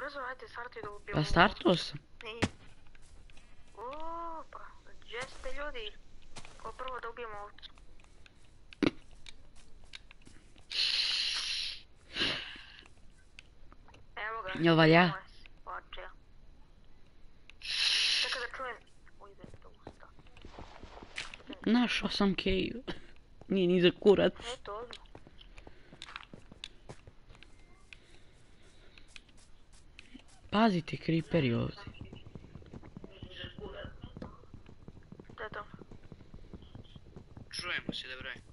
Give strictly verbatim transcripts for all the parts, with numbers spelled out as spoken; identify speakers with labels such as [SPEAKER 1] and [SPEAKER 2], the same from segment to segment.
[SPEAKER 1] brzo, ajde, startuj da ubijemo.
[SPEAKER 2] Pa startuo sam.
[SPEAKER 1] Nije. Opa, gdje ste ljudi? Ko prvo da ubijemo ovcu? Evo ga.
[SPEAKER 2] Jel valja?
[SPEAKER 1] Oče. Čekaj da čujem. Ujde to usta.
[SPEAKER 2] Našao sam cave. Nije ni za kurac.
[SPEAKER 1] Eto, odmah.
[SPEAKER 2] Pazite, creeperi ovdje.
[SPEAKER 1] To je to.
[SPEAKER 3] Čujemo se, dobro je.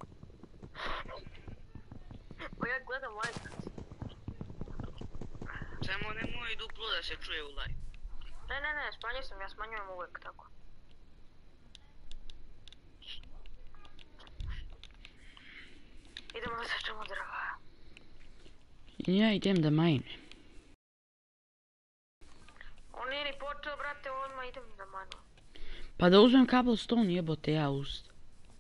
[SPEAKER 1] Pa ja gledam live.
[SPEAKER 3] Samo nemoj duplo da se čuje u live.
[SPEAKER 1] Ne, ne, ne, smanjio sam, ja smanjujem uvek tako. Idemo da sečemo drva.
[SPEAKER 2] Ja idem da majnem.
[SPEAKER 1] On nije ni počeo, brate, odmah idem da manu.
[SPEAKER 2] Pa da uzmem cobblestone, jebote ja ust.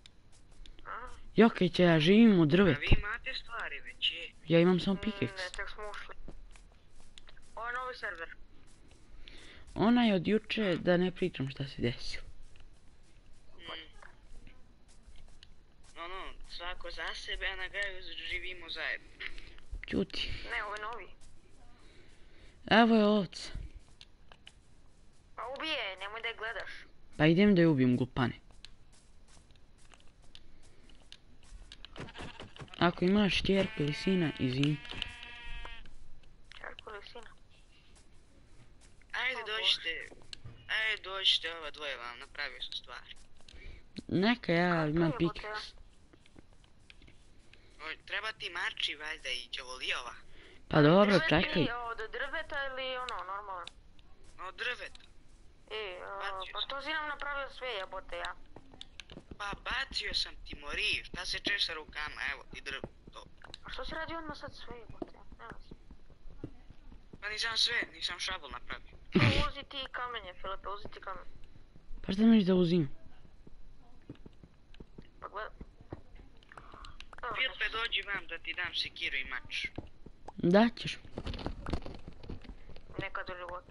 [SPEAKER 2] Jokić, ja živim u
[SPEAKER 3] A
[SPEAKER 2] drvetu.
[SPEAKER 3] vi imate stvari već, je.
[SPEAKER 2] Ja imam samo
[SPEAKER 1] Ne,
[SPEAKER 2] pickaxe.
[SPEAKER 1] tek smo ušli. Ovo je novi server.
[SPEAKER 2] Ona je od juče da ne pričam šta se desilo.
[SPEAKER 3] Ono, svako za sebe, a na kraju živimo zajedno.
[SPEAKER 2] Ćuti.
[SPEAKER 1] Ne, ovo je novi.
[SPEAKER 2] Evo je ovca.
[SPEAKER 1] Pa ubije, nemoj da je gledaš.
[SPEAKER 2] Pa idem da je ubijem, glupane. Ako imaš čerku ili sina, izvini.
[SPEAKER 1] Čerku ili sina?
[SPEAKER 3] Ajde
[SPEAKER 1] O,
[SPEAKER 3] dođite, ajde dođite, ova dvoje vam napravio sam stvar.
[SPEAKER 2] Neka, ja
[SPEAKER 1] Kako
[SPEAKER 2] imam
[SPEAKER 1] jebote,
[SPEAKER 2] pickaxe.
[SPEAKER 3] Oj, treba ti mači valjda i đavolijova.
[SPEAKER 2] Pa dobro,
[SPEAKER 1] Drveti
[SPEAKER 2] čekaj.
[SPEAKER 1] ili od drveta ili ono, normalno?
[SPEAKER 3] Od drveta.
[SPEAKER 1] E, a,
[SPEAKER 3] Bacio
[SPEAKER 1] pa
[SPEAKER 3] sam.
[SPEAKER 1] to si nam napravio sve jebote ja.
[SPEAKER 3] Pa bacio sam ti mori, šta se češ sa rukama, evo ti drv, to.
[SPEAKER 1] A što si radi odmah sad sve jebote? Nema se.
[SPEAKER 3] Pa nisam sve, nisam šabol napravio.
[SPEAKER 1] Pa uzi ti kamenje, Filipe, uzi ti kamenje.
[SPEAKER 2] Pa šta misliš da uzimam?
[SPEAKER 1] Pa gleda. Evo,
[SPEAKER 3] Filipe, dođi vam da ti dam sekiru i mač.
[SPEAKER 2] Da ćeš.
[SPEAKER 1] nekad u životu.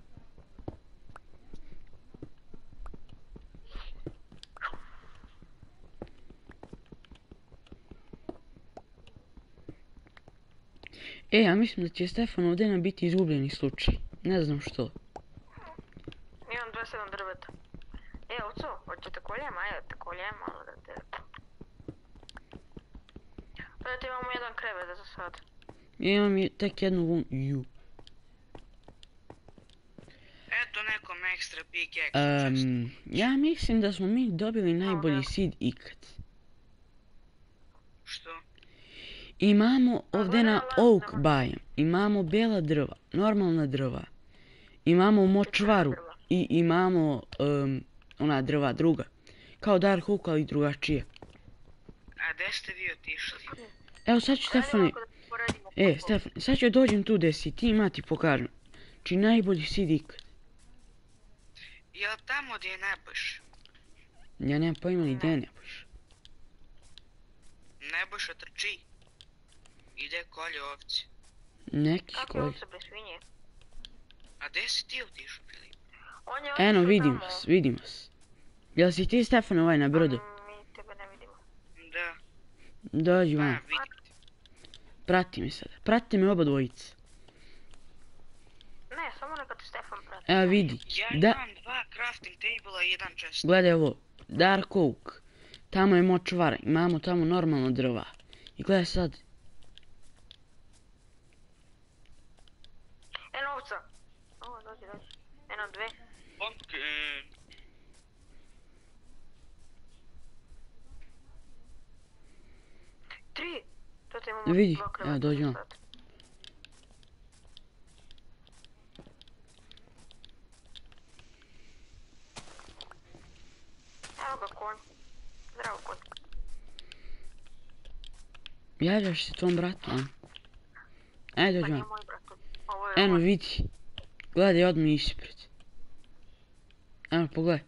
[SPEAKER 2] E, ja mislim da će Stefan ovdje nam biti izgubljeni slučaj. Ne znam što.
[SPEAKER 1] Imam dvadeset sedam drveta. E, oco, hoćete koljem? Ajde, te koljem, malo da te... Gledajte, imamo jedan krevet za sad.
[SPEAKER 2] Ja imam je- tek jednu vun... Ju.
[SPEAKER 3] Eto nekom ekstra pickaxe.
[SPEAKER 2] Um, ja mislim da smo mi dobili najbolji seed ikad.
[SPEAKER 3] Što?
[SPEAKER 2] Imamo ovdje na
[SPEAKER 1] gledaj,
[SPEAKER 2] oak
[SPEAKER 1] nema.
[SPEAKER 2] biome, imamo bijela drva, normalna drva, imamo močvaru i imamo um, ona drva druga, kao Dark Oak ali drugačije.
[SPEAKER 3] A gde ste vi otišli?
[SPEAKER 2] Evo sad ću Stefane, e Stefan, sad ću dođem tu gdje si ti, ima ti pokažem. Či najbolji seed ikad.
[SPEAKER 3] Jel tamo gdje je Nebojš?
[SPEAKER 2] Ja nemam pojma ni gdje ne boš.
[SPEAKER 3] Nebojša trči. Ide kolje ovce.
[SPEAKER 2] Neki
[SPEAKER 1] Kako je
[SPEAKER 2] koji.
[SPEAKER 1] ovce bez svinje?
[SPEAKER 3] A gde si ti otišao, Filip?
[SPEAKER 1] On je
[SPEAKER 2] Eno,
[SPEAKER 1] otišao
[SPEAKER 2] vidim
[SPEAKER 1] tamo.
[SPEAKER 2] vas, vidim vas. Jel si ti Stefan ovaj na brodu?
[SPEAKER 1] A mi tebe ne vidimo.
[SPEAKER 3] Da.
[SPEAKER 2] Dođi
[SPEAKER 3] Pa,
[SPEAKER 2] vam,
[SPEAKER 3] vidite.
[SPEAKER 2] prati me sada, pratite me oba dvojice.
[SPEAKER 1] Ne, samo neka te Stefan prati.
[SPEAKER 2] Evo vidi,
[SPEAKER 3] Ja
[SPEAKER 2] da,
[SPEAKER 3] imam dva crafting table-a i jedan chest.
[SPEAKER 2] gledaj ovo, Dark Oak, tamo je močvara, imamo tamo normalno drva. I gledaj sad,
[SPEAKER 1] Eno ovca. O, dođi, dođi. Eno dve.
[SPEAKER 3] Ok. e,
[SPEAKER 1] Tri. To te imamo
[SPEAKER 2] Vidi,
[SPEAKER 1] dva kreveta
[SPEAKER 2] evo, dođi
[SPEAKER 1] za
[SPEAKER 2] on.
[SPEAKER 1] sad. Evo ga konj. Zdravo konj.
[SPEAKER 2] javljaš se tvom bratu, a? Ajde,
[SPEAKER 1] Pa
[SPEAKER 2] dođi
[SPEAKER 1] nije
[SPEAKER 2] vam.
[SPEAKER 1] moj brat. Ovo je
[SPEAKER 2] Eno,
[SPEAKER 1] moj.
[SPEAKER 2] vidi, gledaj odmah ispred. Evo, pogledaj.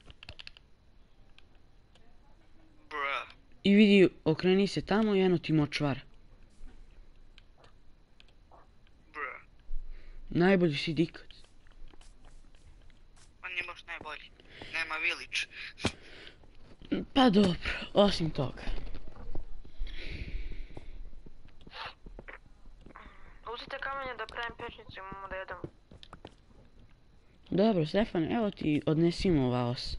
[SPEAKER 3] Bruh.
[SPEAKER 2] I vidi, okreni se tamo i eno ti močvara.
[SPEAKER 3] Bruh.
[SPEAKER 2] Najbolji si ikad. Pa dobro, osim toga.
[SPEAKER 1] Uzite kamenje da pravim pečnicu, imamo da jedemo.
[SPEAKER 2] Dobro, Stefan, evo ti odnesimo ova os.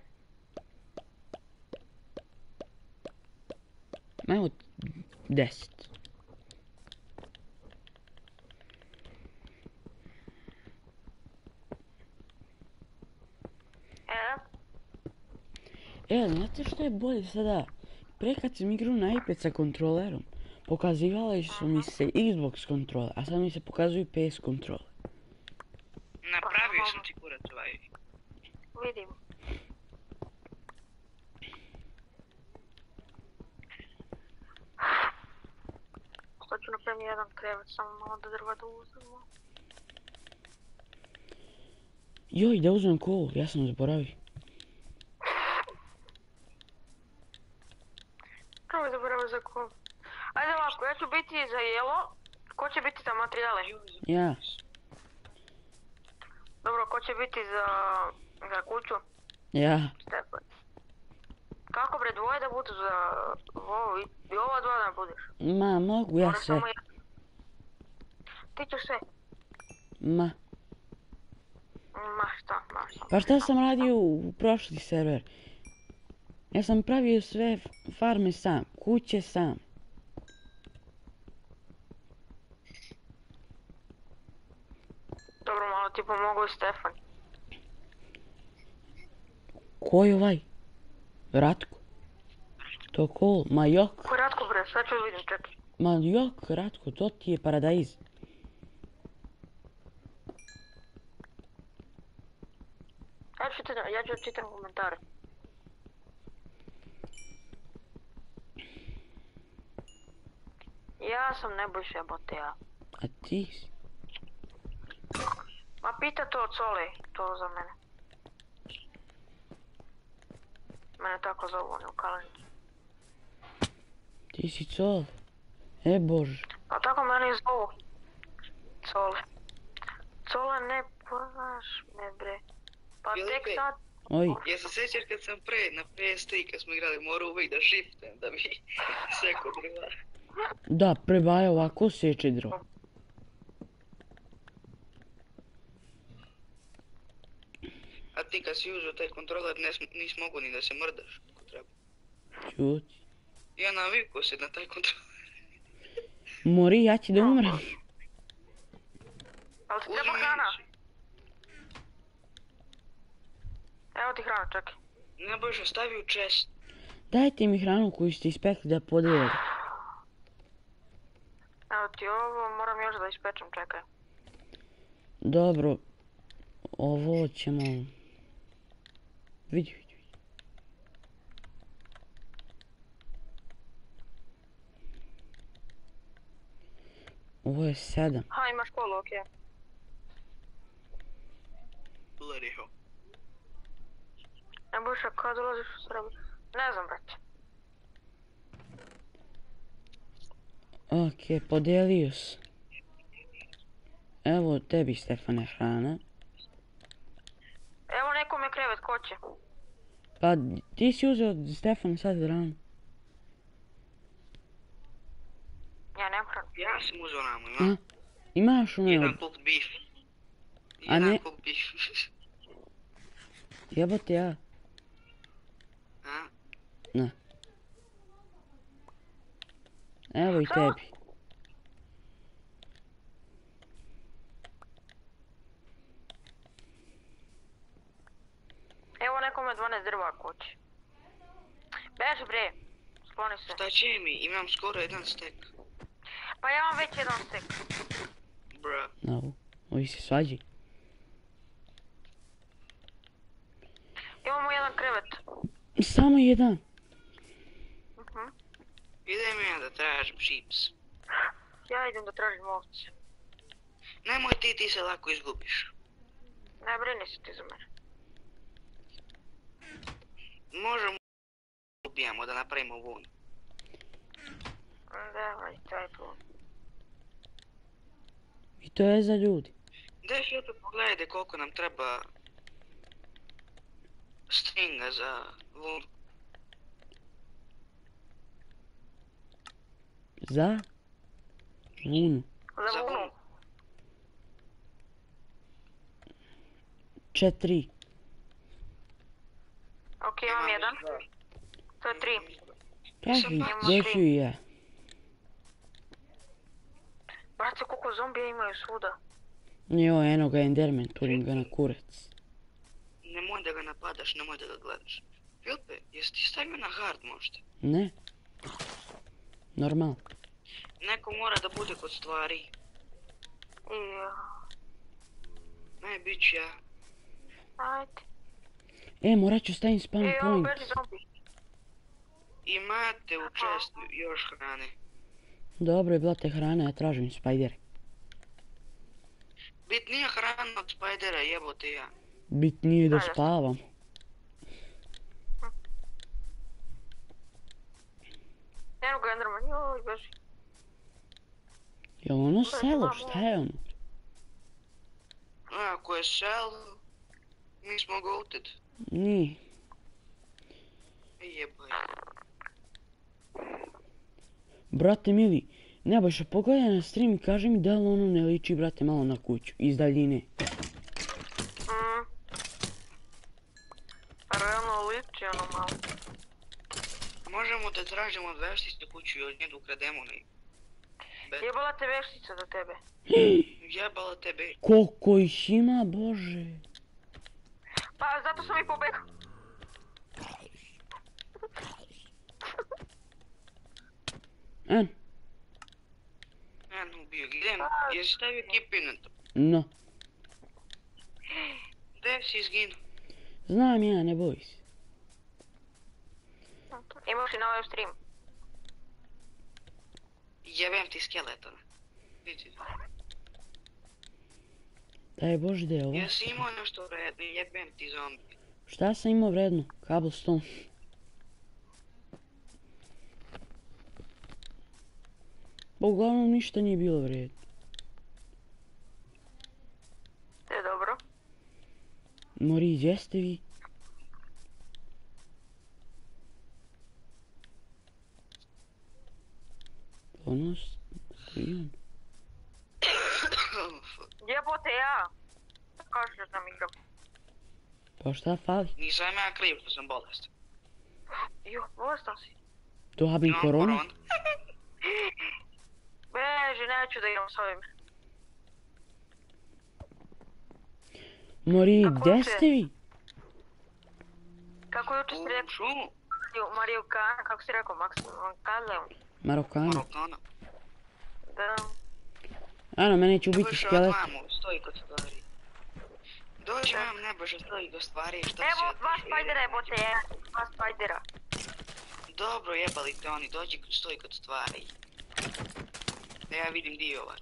[SPEAKER 2] Evo deset.
[SPEAKER 1] E,
[SPEAKER 2] E, znate što je bolje sada? Pre kad sam igrao na iPad sa kontrolerom, pokazivali su mi se Xbox kontrole, a sad mi se pokazuju P S kontrole.
[SPEAKER 3] Napravio sam ti kurac ovaj.
[SPEAKER 1] vidim. Sad ću napraviti jedan krevet, samo malo da drva da uzmemo.
[SPEAKER 2] Joj, da uzmem kolu, ja sam zaboravio.
[SPEAKER 1] Kako je zaboravio za kol? Ajde ovako, ja ću biti za jelo. Ko će biti za materijale?
[SPEAKER 2] Ja,
[SPEAKER 1] Dobro, ko će biti za, za kuću?
[SPEAKER 2] ja.
[SPEAKER 1] Stefan. Kako bre, dvoje da budu za ovo i, i ova dva da budeš?
[SPEAKER 2] Ma, mogu ja
[SPEAKER 1] Moraš
[SPEAKER 2] sve.
[SPEAKER 1] samo jedan. Ti ćeš sve.
[SPEAKER 2] Ma.
[SPEAKER 1] Ma šta, ma šta.
[SPEAKER 2] Pa šta sam radio u prošli server? Ja sam pravio sve farme sam, kuće sam.
[SPEAKER 1] Dobro, malo ti pomogu i Stefan.
[SPEAKER 2] Ko je ovaj? Ratko. To kol, ma jok,
[SPEAKER 1] Ko je Ratko bre, sad ću vidim, čekaj.
[SPEAKER 2] ma jok, Ratko, to ti je paradajz.
[SPEAKER 1] Ja ću čitam, ja ću čitam komentare. Ja sam Nebojša jebote ja.
[SPEAKER 2] A ti si?
[SPEAKER 1] Ma pita to od Sole, to za mene. Mene tako zovu oni u kalenici.
[SPEAKER 2] Ti si col. E bože.
[SPEAKER 1] Pa tako mene i zovu. Cole. Cole ne poznaš me bre. Pa tek
[SPEAKER 3] Filipe.
[SPEAKER 1] sad.
[SPEAKER 2] Oj,
[SPEAKER 3] Ja se sjećaš kad sam pre na P S tri kad smo igrali morao uvijek da shiftem da bi sekao drva.
[SPEAKER 2] da, prebaja ovako seče drvo.
[SPEAKER 3] A ti kad si uzeo taj kontroler nis, nis mogu ni da se mrdaš ako treba.
[SPEAKER 2] Čuti.
[SPEAKER 3] Ja navikao se na taj kontroler.
[SPEAKER 2] Mori, ja ću da umrem.
[SPEAKER 1] Ali ti
[SPEAKER 3] Uzmi
[SPEAKER 1] treba hrana?
[SPEAKER 3] municu.
[SPEAKER 1] Evo ti hrana, čekaj.
[SPEAKER 3] Ne boš ostavi u chest.
[SPEAKER 2] Dajte mi hranu koju ste ispekli da podijelite.
[SPEAKER 1] Evo ti ovo, moram još da ispečem, čekaj.
[SPEAKER 2] Dobro. Ovo ćemo... Vidi, vidi, vidi. Ovo je sedam.
[SPEAKER 1] Ha, imaš kolu, okej.
[SPEAKER 3] Bloody hell.
[SPEAKER 1] Nebojša, kada dolaziš u Srbiju? Ne znam, brate.
[SPEAKER 2] Ok, podijelio se. Evo tebi, Stefane, hrana.
[SPEAKER 1] Evo nekom je krevet, ko će?
[SPEAKER 2] Pa ti si uzeo od Stefana sad rano.
[SPEAKER 1] Ja nemam hranu.
[SPEAKER 3] Ja sam uzeo namu,
[SPEAKER 2] A?
[SPEAKER 3] ima.
[SPEAKER 2] Imaš ono...
[SPEAKER 3] Jedan cooked beef.
[SPEAKER 2] A
[SPEAKER 3] Jedan
[SPEAKER 2] ne-
[SPEAKER 3] cooked beef.
[SPEAKER 2] Jebote ja.
[SPEAKER 3] A?
[SPEAKER 2] Na. Evo i
[SPEAKER 1] Šta?
[SPEAKER 2] tebi.
[SPEAKER 1] Evo nekome dvanaest drva, ko će? Beži bre, skloni se.
[SPEAKER 3] Šta će mi? Imam skoro jedan stek.
[SPEAKER 1] Pa ja imam već jedan stek.
[SPEAKER 3] Bra.
[SPEAKER 2] Na ovo. Ovi se svađi.
[SPEAKER 1] Imamo jedan krevet.
[SPEAKER 2] Samo jedan.
[SPEAKER 1] Mhm.
[SPEAKER 3] Idem ja da tražim sheeps.
[SPEAKER 1] Ja idem da tražim ovce.
[SPEAKER 3] Nemoj ti, ti se lako izgubiš.
[SPEAKER 1] Ne brini se ti za mene.
[SPEAKER 3] Možemo ubijamo da napravimo vun.
[SPEAKER 1] Davaj, taj plon.
[SPEAKER 2] I to je za ljudi.
[SPEAKER 3] Daj Filipe pogledajte koliko nam treba stringa za vun.
[SPEAKER 2] Za? Vunu.
[SPEAKER 1] Za
[SPEAKER 3] Za
[SPEAKER 1] vunu.
[SPEAKER 3] vunu.
[SPEAKER 2] Četiri.
[SPEAKER 1] Ok, imam jedan. To je tri.
[SPEAKER 2] Traži,
[SPEAKER 1] Imamo
[SPEAKER 2] doću
[SPEAKER 1] tri.
[SPEAKER 2] i ja.
[SPEAKER 1] Brate, koliko zombija imaju svuda.
[SPEAKER 2] Jo, eno ga Enderman, turim ga na kurac.
[SPEAKER 3] Nemoj da ga napadaš, nemoj da ga gledaš. Filipe, jesi ti stavio na hard možda?
[SPEAKER 2] Ne? Normal.
[SPEAKER 3] Neko mora da bude kod stvari.
[SPEAKER 1] I...
[SPEAKER 3] Ne, bit ću ja.
[SPEAKER 1] Ajde.
[SPEAKER 2] E, morat ću stavim spawn
[SPEAKER 1] E, ovo
[SPEAKER 2] point.
[SPEAKER 1] beži zombi.
[SPEAKER 3] Imate u čestu još hrane.
[SPEAKER 2] Dobro je, blate, hrana, ja tražim spajdere.
[SPEAKER 3] Bitnija hrana od spajdera, jebote ja.
[SPEAKER 2] Bitnije je da
[SPEAKER 1] Ajde.
[SPEAKER 2] spavam.
[SPEAKER 1] Eno ga Enderman, joj, beži.
[SPEAKER 2] Jel ono selo, šta je ono?
[SPEAKER 3] A, ako je sel, mi smo goated.
[SPEAKER 2] Nije.
[SPEAKER 3] Jebaj.
[SPEAKER 2] Brate mili, Nebojša, pogledaj na stream i kaži mi da li ono ne liči, brate, malo na kuću, iz daljine.
[SPEAKER 1] Mm. Realno liči ono malo.
[SPEAKER 3] Možemo da tražimo veštice kuću i od nje da ukrademo ne.
[SPEAKER 1] Jebala te veštica do tebe.
[SPEAKER 3] Jebala tebe.
[SPEAKER 2] Koliko ih ima, bože.
[SPEAKER 1] Pa zato sam i pobegao.
[SPEAKER 2] En,
[SPEAKER 3] Eno ubio, idem, jesi stavio kipinat?
[SPEAKER 2] no.
[SPEAKER 3] Gde si izginuo?
[SPEAKER 2] Znam ja, ne boj se.
[SPEAKER 1] Imaš i na ovaj stream.
[SPEAKER 3] Jebem ti skeletona. Vidi.
[SPEAKER 2] Daj bože da je ovo.
[SPEAKER 3] Jesi imao nešto vredno, jebem ti zombi.
[SPEAKER 2] Šta sam imao vredno? Cobblestone. Pa uglavnom ništa nije bilo vredno.
[SPEAKER 1] To je dobro.
[SPEAKER 2] Mori, gdje ste vi? Ono, koji on?
[SPEAKER 1] Jebote ja. Kažeš da sam igram.
[SPEAKER 2] Pa šta fali?
[SPEAKER 3] Nisam ja kriv što sam bolestan.
[SPEAKER 1] Jo, bolestan si.
[SPEAKER 2] Dobim
[SPEAKER 3] Imam
[SPEAKER 2] koronu?
[SPEAKER 3] koronu.
[SPEAKER 1] Beži, neću da igram s ovim.
[SPEAKER 2] Mori,
[SPEAKER 1] Kako
[SPEAKER 2] gdje
[SPEAKER 1] će?
[SPEAKER 2] ste vi?
[SPEAKER 1] Kako juče si
[SPEAKER 3] U
[SPEAKER 1] rekao?
[SPEAKER 3] šumu.
[SPEAKER 1] Mario Kana, kako si rekao, Max Kaleon?
[SPEAKER 2] Marokana.
[SPEAKER 3] Marokana.
[SPEAKER 1] Da.
[SPEAKER 2] Ano, mene će ubiti
[SPEAKER 3] Neboša
[SPEAKER 2] skelet.
[SPEAKER 3] odvamo, stoji kod stvari. Dođi vam, Neboša, stoji kod stvari, šta
[SPEAKER 1] Evo,
[SPEAKER 3] si
[SPEAKER 1] dva
[SPEAKER 3] otišao?
[SPEAKER 1] spajdera jebote, ja. Dva spajdera.
[SPEAKER 3] Dobro, jebali te oni, dođi, stoji kod stvari. Da ja vidim di je ovaj.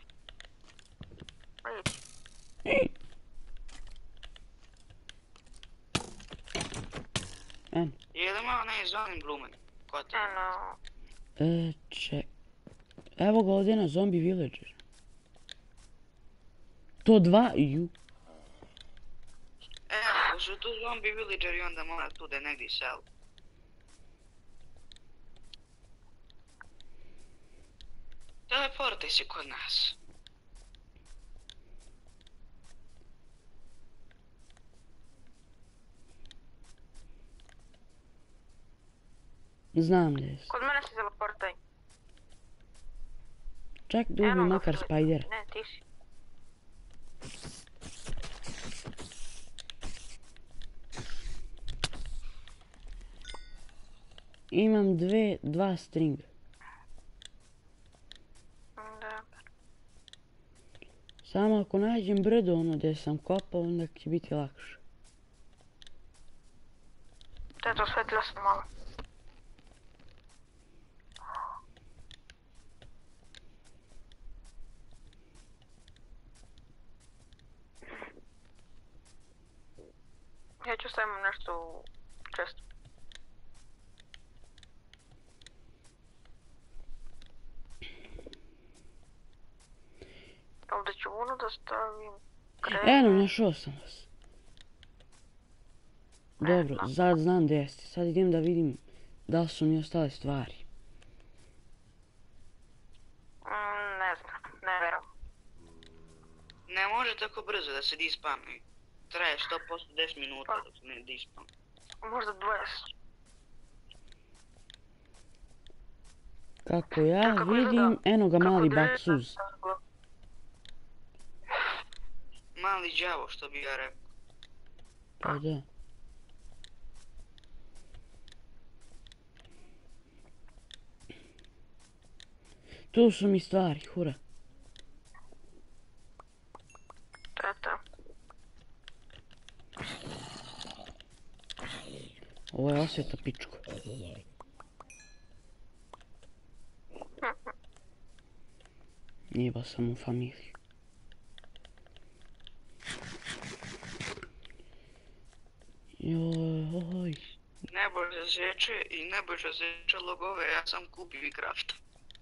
[SPEAKER 1] Vidi.
[SPEAKER 2] En,
[SPEAKER 3] Je li ima onaj zonin blumen? Ko te?
[SPEAKER 1] Eno.
[SPEAKER 2] e, če... Evo ga ovdje na zombie villager. To dva, ju.
[SPEAKER 3] E, ako su tu zombi villageri, onda mora tu da je negdje sel. Teleportaj se kod nas.
[SPEAKER 2] Znam gdje si.
[SPEAKER 1] Kod mene se teleportaj.
[SPEAKER 2] Čak da
[SPEAKER 1] Eno
[SPEAKER 2] ubim
[SPEAKER 1] ga,
[SPEAKER 2] makar
[SPEAKER 1] Filip.
[SPEAKER 2] spider.
[SPEAKER 1] Ne, ti si.
[SPEAKER 2] Imam dve, dva stringa.
[SPEAKER 1] Da.
[SPEAKER 2] Samo ako nađem brdo ono gdje sam kopao, onda će biti lakše.
[SPEAKER 1] To je to, osvetila sam malo. Ja ću stavim nešto u chest. Ovdje ću ono da stavim.
[SPEAKER 2] Eno, našao sam vas. Dobro, sad znam gdje ste. Sad idem da vidim da li su mi ostale stvari.
[SPEAKER 3] Ne može tako brzo da se dispamuje. Traje sto posto deset minuta dok se ne dispam.
[SPEAKER 1] Možda dvadeset.
[SPEAKER 2] Kako ja
[SPEAKER 1] Kako
[SPEAKER 2] vidim,
[SPEAKER 1] izgleda?
[SPEAKER 2] eno ga
[SPEAKER 1] Kako
[SPEAKER 2] mali
[SPEAKER 1] izgleda?
[SPEAKER 2] baksuz.
[SPEAKER 3] Mali đavo, što bi ja rekao.
[SPEAKER 2] Pa da. Tu su mi stvari, hura.
[SPEAKER 1] To je to.
[SPEAKER 2] Ovo je osveta pičku. Jeba sam u familiju. Joj.
[SPEAKER 3] Nebojša seče i Nebojša seče logove, ja sam kupio i krafta.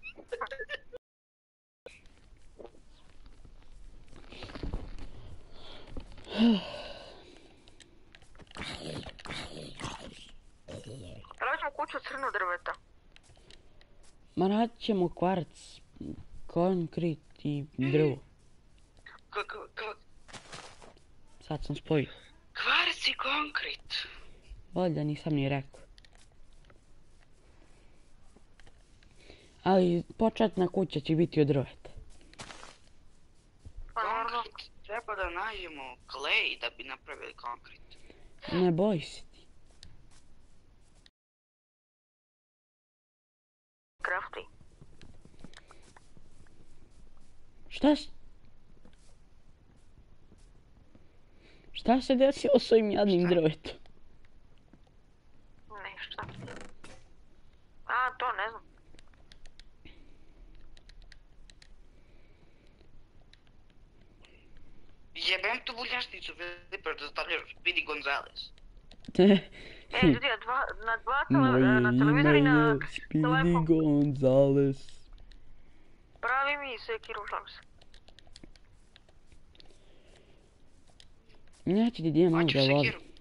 [SPEAKER 1] Pravit ćemo kuću od crnog drveta.
[SPEAKER 2] Ma radit ćemo kvarc, konkrit i drvo.
[SPEAKER 3] Kako, kako,
[SPEAKER 2] Sad sam spojio.
[SPEAKER 3] kvarc i konkrit.
[SPEAKER 2] Valjda nisam ni rekao. Ali početna kuća će biti od drveta.
[SPEAKER 1] Pa naravno.
[SPEAKER 3] Konkrit, treba da nađemo klej da bi napravili konkrit.
[SPEAKER 2] Ne boj se ti.
[SPEAKER 1] Crafty.
[SPEAKER 2] Šta s... Šta se desilo s ovim jadnim drvetom?
[SPEAKER 1] Ništa. A, to ne znam.
[SPEAKER 3] Jebem tu buljašnicu, Filipar, da stavljaš vidi Gonzales.
[SPEAKER 1] E, ljudi, na dva, na dva tele, na televizor i na
[SPEAKER 2] Speedy
[SPEAKER 1] telefon.
[SPEAKER 2] Gonzales.
[SPEAKER 1] Pravi mi sekiru, šlam se.
[SPEAKER 2] Ja ću ti dijem malo
[SPEAKER 3] Hoćeš
[SPEAKER 2] da vodim.
[SPEAKER 3] sekiru?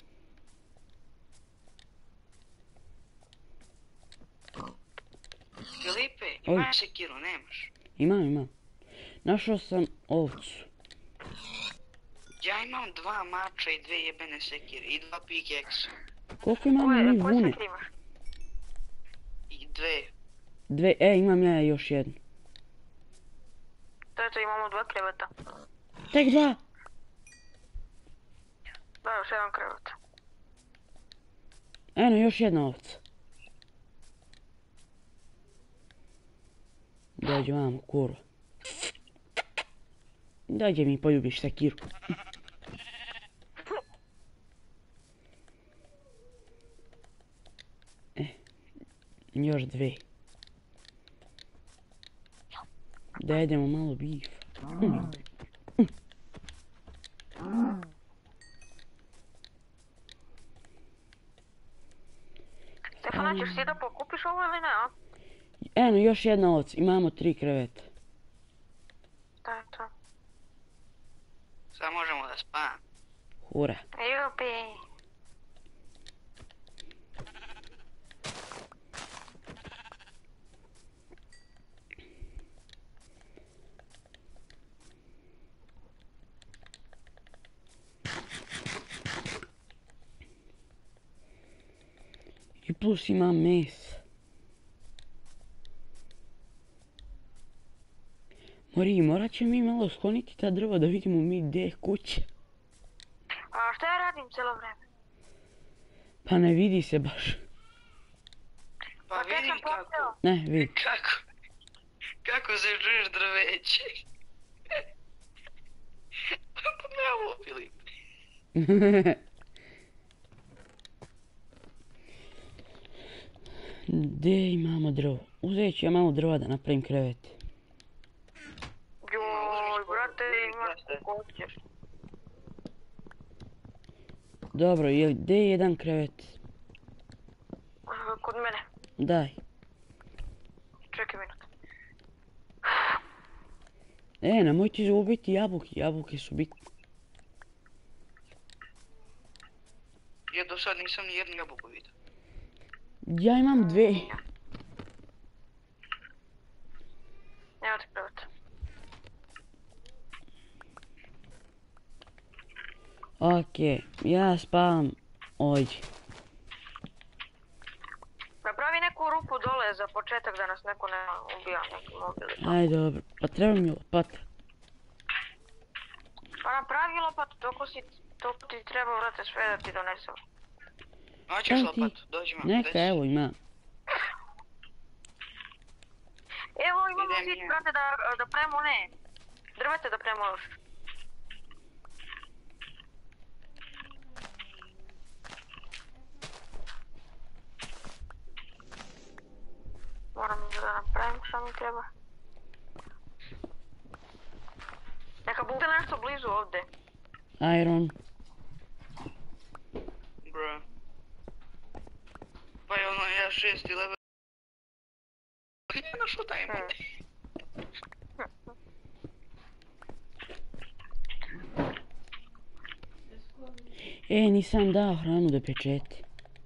[SPEAKER 3] Filipe,
[SPEAKER 2] Oj.
[SPEAKER 3] imaš sekiru, nemaš?
[SPEAKER 2] Imam, imam. Našao sam ovcu.
[SPEAKER 3] Ja imam dva mača i dve jebene sekire i dva pikeksa.
[SPEAKER 2] Koliko imamo
[SPEAKER 1] Koje,
[SPEAKER 2] mi
[SPEAKER 1] koje
[SPEAKER 2] vune?
[SPEAKER 1] sekire imaš?
[SPEAKER 3] I dve.
[SPEAKER 2] Dve, e, imam ja još jednu.
[SPEAKER 1] To je to, imamo dva kreveta.
[SPEAKER 2] Tek dva.
[SPEAKER 1] Da, još jedan krevet.
[SPEAKER 2] Eno, još jedna ovca. Dođi vamo, kurva. Dođe mi poljubiš sekiru. E, još dve. Da jedemo malo bif. Mm.
[SPEAKER 1] Stefana, ćeš ti da pokupiš ovo ili ne, a?
[SPEAKER 2] Eno, još jedna ovca. Imamo tri kreveta.
[SPEAKER 1] To je to.
[SPEAKER 3] Sad možemo da spavamo.
[SPEAKER 2] Hura.
[SPEAKER 1] Jupi.
[SPEAKER 2] I plus imam mesa. Mori, morat će mi malo skloniti ta drva da vidimo mi gdje je kuća.
[SPEAKER 1] A šta ja radim cijelo vreme?
[SPEAKER 2] Pa ne vidi se baš.
[SPEAKER 3] Pa
[SPEAKER 1] Pa tek sam
[SPEAKER 3] vidim kako,
[SPEAKER 1] popio.
[SPEAKER 2] Ne, vidi.
[SPEAKER 3] kako, kako se žuješ drveće. Pa ne ovo, Filip.
[SPEAKER 2] Gdje imamo drvo? Uzet ću ja malo drva da napravim krevete.
[SPEAKER 1] Joj, brate, imaš kako hoćeš.
[SPEAKER 2] Dobro, je, gdje je jedan krevet?
[SPEAKER 1] Kod mene.
[SPEAKER 2] Daj.
[SPEAKER 1] Čekaj minut.
[SPEAKER 2] E, nemoj ti ubiti jabuke, jabuke su bitne.
[SPEAKER 3] Ja do sad nisam ni jednu jabuku vidio.
[SPEAKER 2] Ja imam dve.
[SPEAKER 1] Nema ti krevet.
[SPEAKER 2] Okej, ja spavam ovdje.
[SPEAKER 1] Napravi neku rupu dole za početak da nas neko ne ubija neki mobil.
[SPEAKER 2] Aj dobro, pa treba mi lopata.
[SPEAKER 1] Pa napravi lopatu, toko si, to ti treba vrate sve da ti donesem.
[SPEAKER 3] Hoćeš
[SPEAKER 2] Šta ti?
[SPEAKER 3] lopatu, dođi vam.
[SPEAKER 2] Neka, evo ima.
[SPEAKER 1] Evo imamo
[SPEAKER 3] Idem
[SPEAKER 1] zid,
[SPEAKER 3] ja.
[SPEAKER 1] brate, da, da pravimo ne. Drvete da pravimo još. Moram da napravim što mi treba. Neka bude nešto blizu ovdje.
[SPEAKER 2] Iron.
[SPEAKER 3] Bro. Pa je ono ja šesti level. Ja našao taj mod.
[SPEAKER 2] E, nisam dao hranu da pečeti.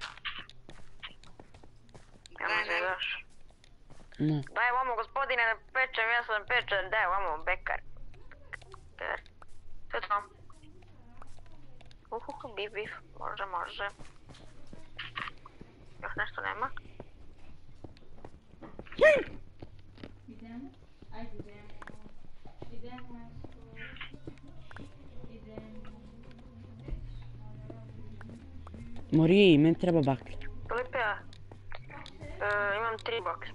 [SPEAKER 1] Ne može daš.
[SPEAKER 2] Ne.
[SPEAKER 1] Daj vamo gospodine da pečem, ja sam pečen, daj vamo bekar. Bekar. To je to. Uhuhu, bif bif, može, može. Još nešto nema?
[SPEAKER 4] Idemo? Ajde idemo. Idemo nešto. Idemo.
[SPEAKER 2] Moriji, meni treba baklja.
[SPEAKER 1] Filipe, ja. E, imam tri bakle.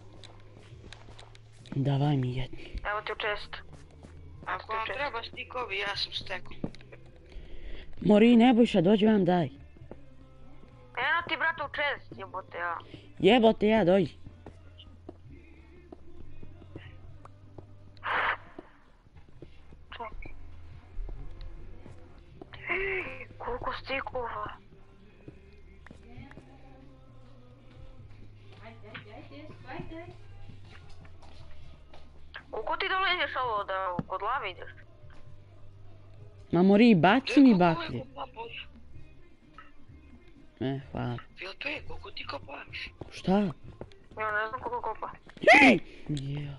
[SPEAKER 2] Davaj mi jednu.
[SPEAKER 1] Evo ti u čest.
[SPEAKER 3] Ako vam treba stikovi, ja sam stekao.
[SPEAKER 2] Moriji, Nebojša, dođi vam daj.
[SPEAKER 1] Eno ti brate u čest, jebote ja.
[SPEAKER 2] Jebote ja, dođi.
[SPEAKER 1] Čekaj. Koliko stikova.
[SPEAKER 4] Ajde, ajde, ajde, ajde.
[SPEAKER 1] U ko ti dole ideš ovo da kod lave ideš?
[SPEAKER 2] Ma Moriji, baci mi baklje. E, hvala.
[SPEAKER 3] Filipe, koliko ti kopaš?
[SPEAKER 2] Šta?
[SPEAKER 1] Ja ne znam koliko kopa.
[SPEAKER 2] Ja.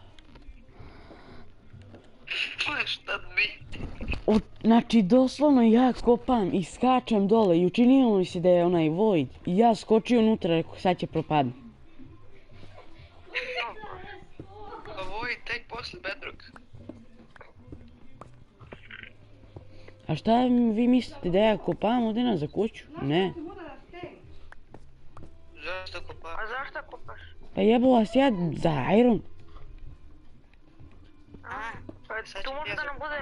[SPEAKER 3] Šta bi?
[SPEAKER 2] O, znači, doslovno ja kopam i skačem dole i učinilo mi se da je onaj void. I ja skočio unutra, rekao, sad će propadne.
[SPEAKER 3] Ovo je tek posle Bedrock.
[SPEAKER 2] A šta vi mislite da ja kopam ovdje za kuću? Ne.
[SPEAKER 3] Zašto kopaš?
[SPEAKER 1] A zašto kopaš?
[SPEAKER 2] Pa jebo vas ja za iron.
[SPEAKER 3] A,
[SPEAKER 1] Pa
[SPEAKER 3] sad
[SPEAKER 1] tu
[SPEAKER 3] ću
[SPEAKER 1] može
[SPEAKER 3] ja
[SPEAKER 1] da nam
[SPEAKER 3] za-
[SPEAKER 1] bude...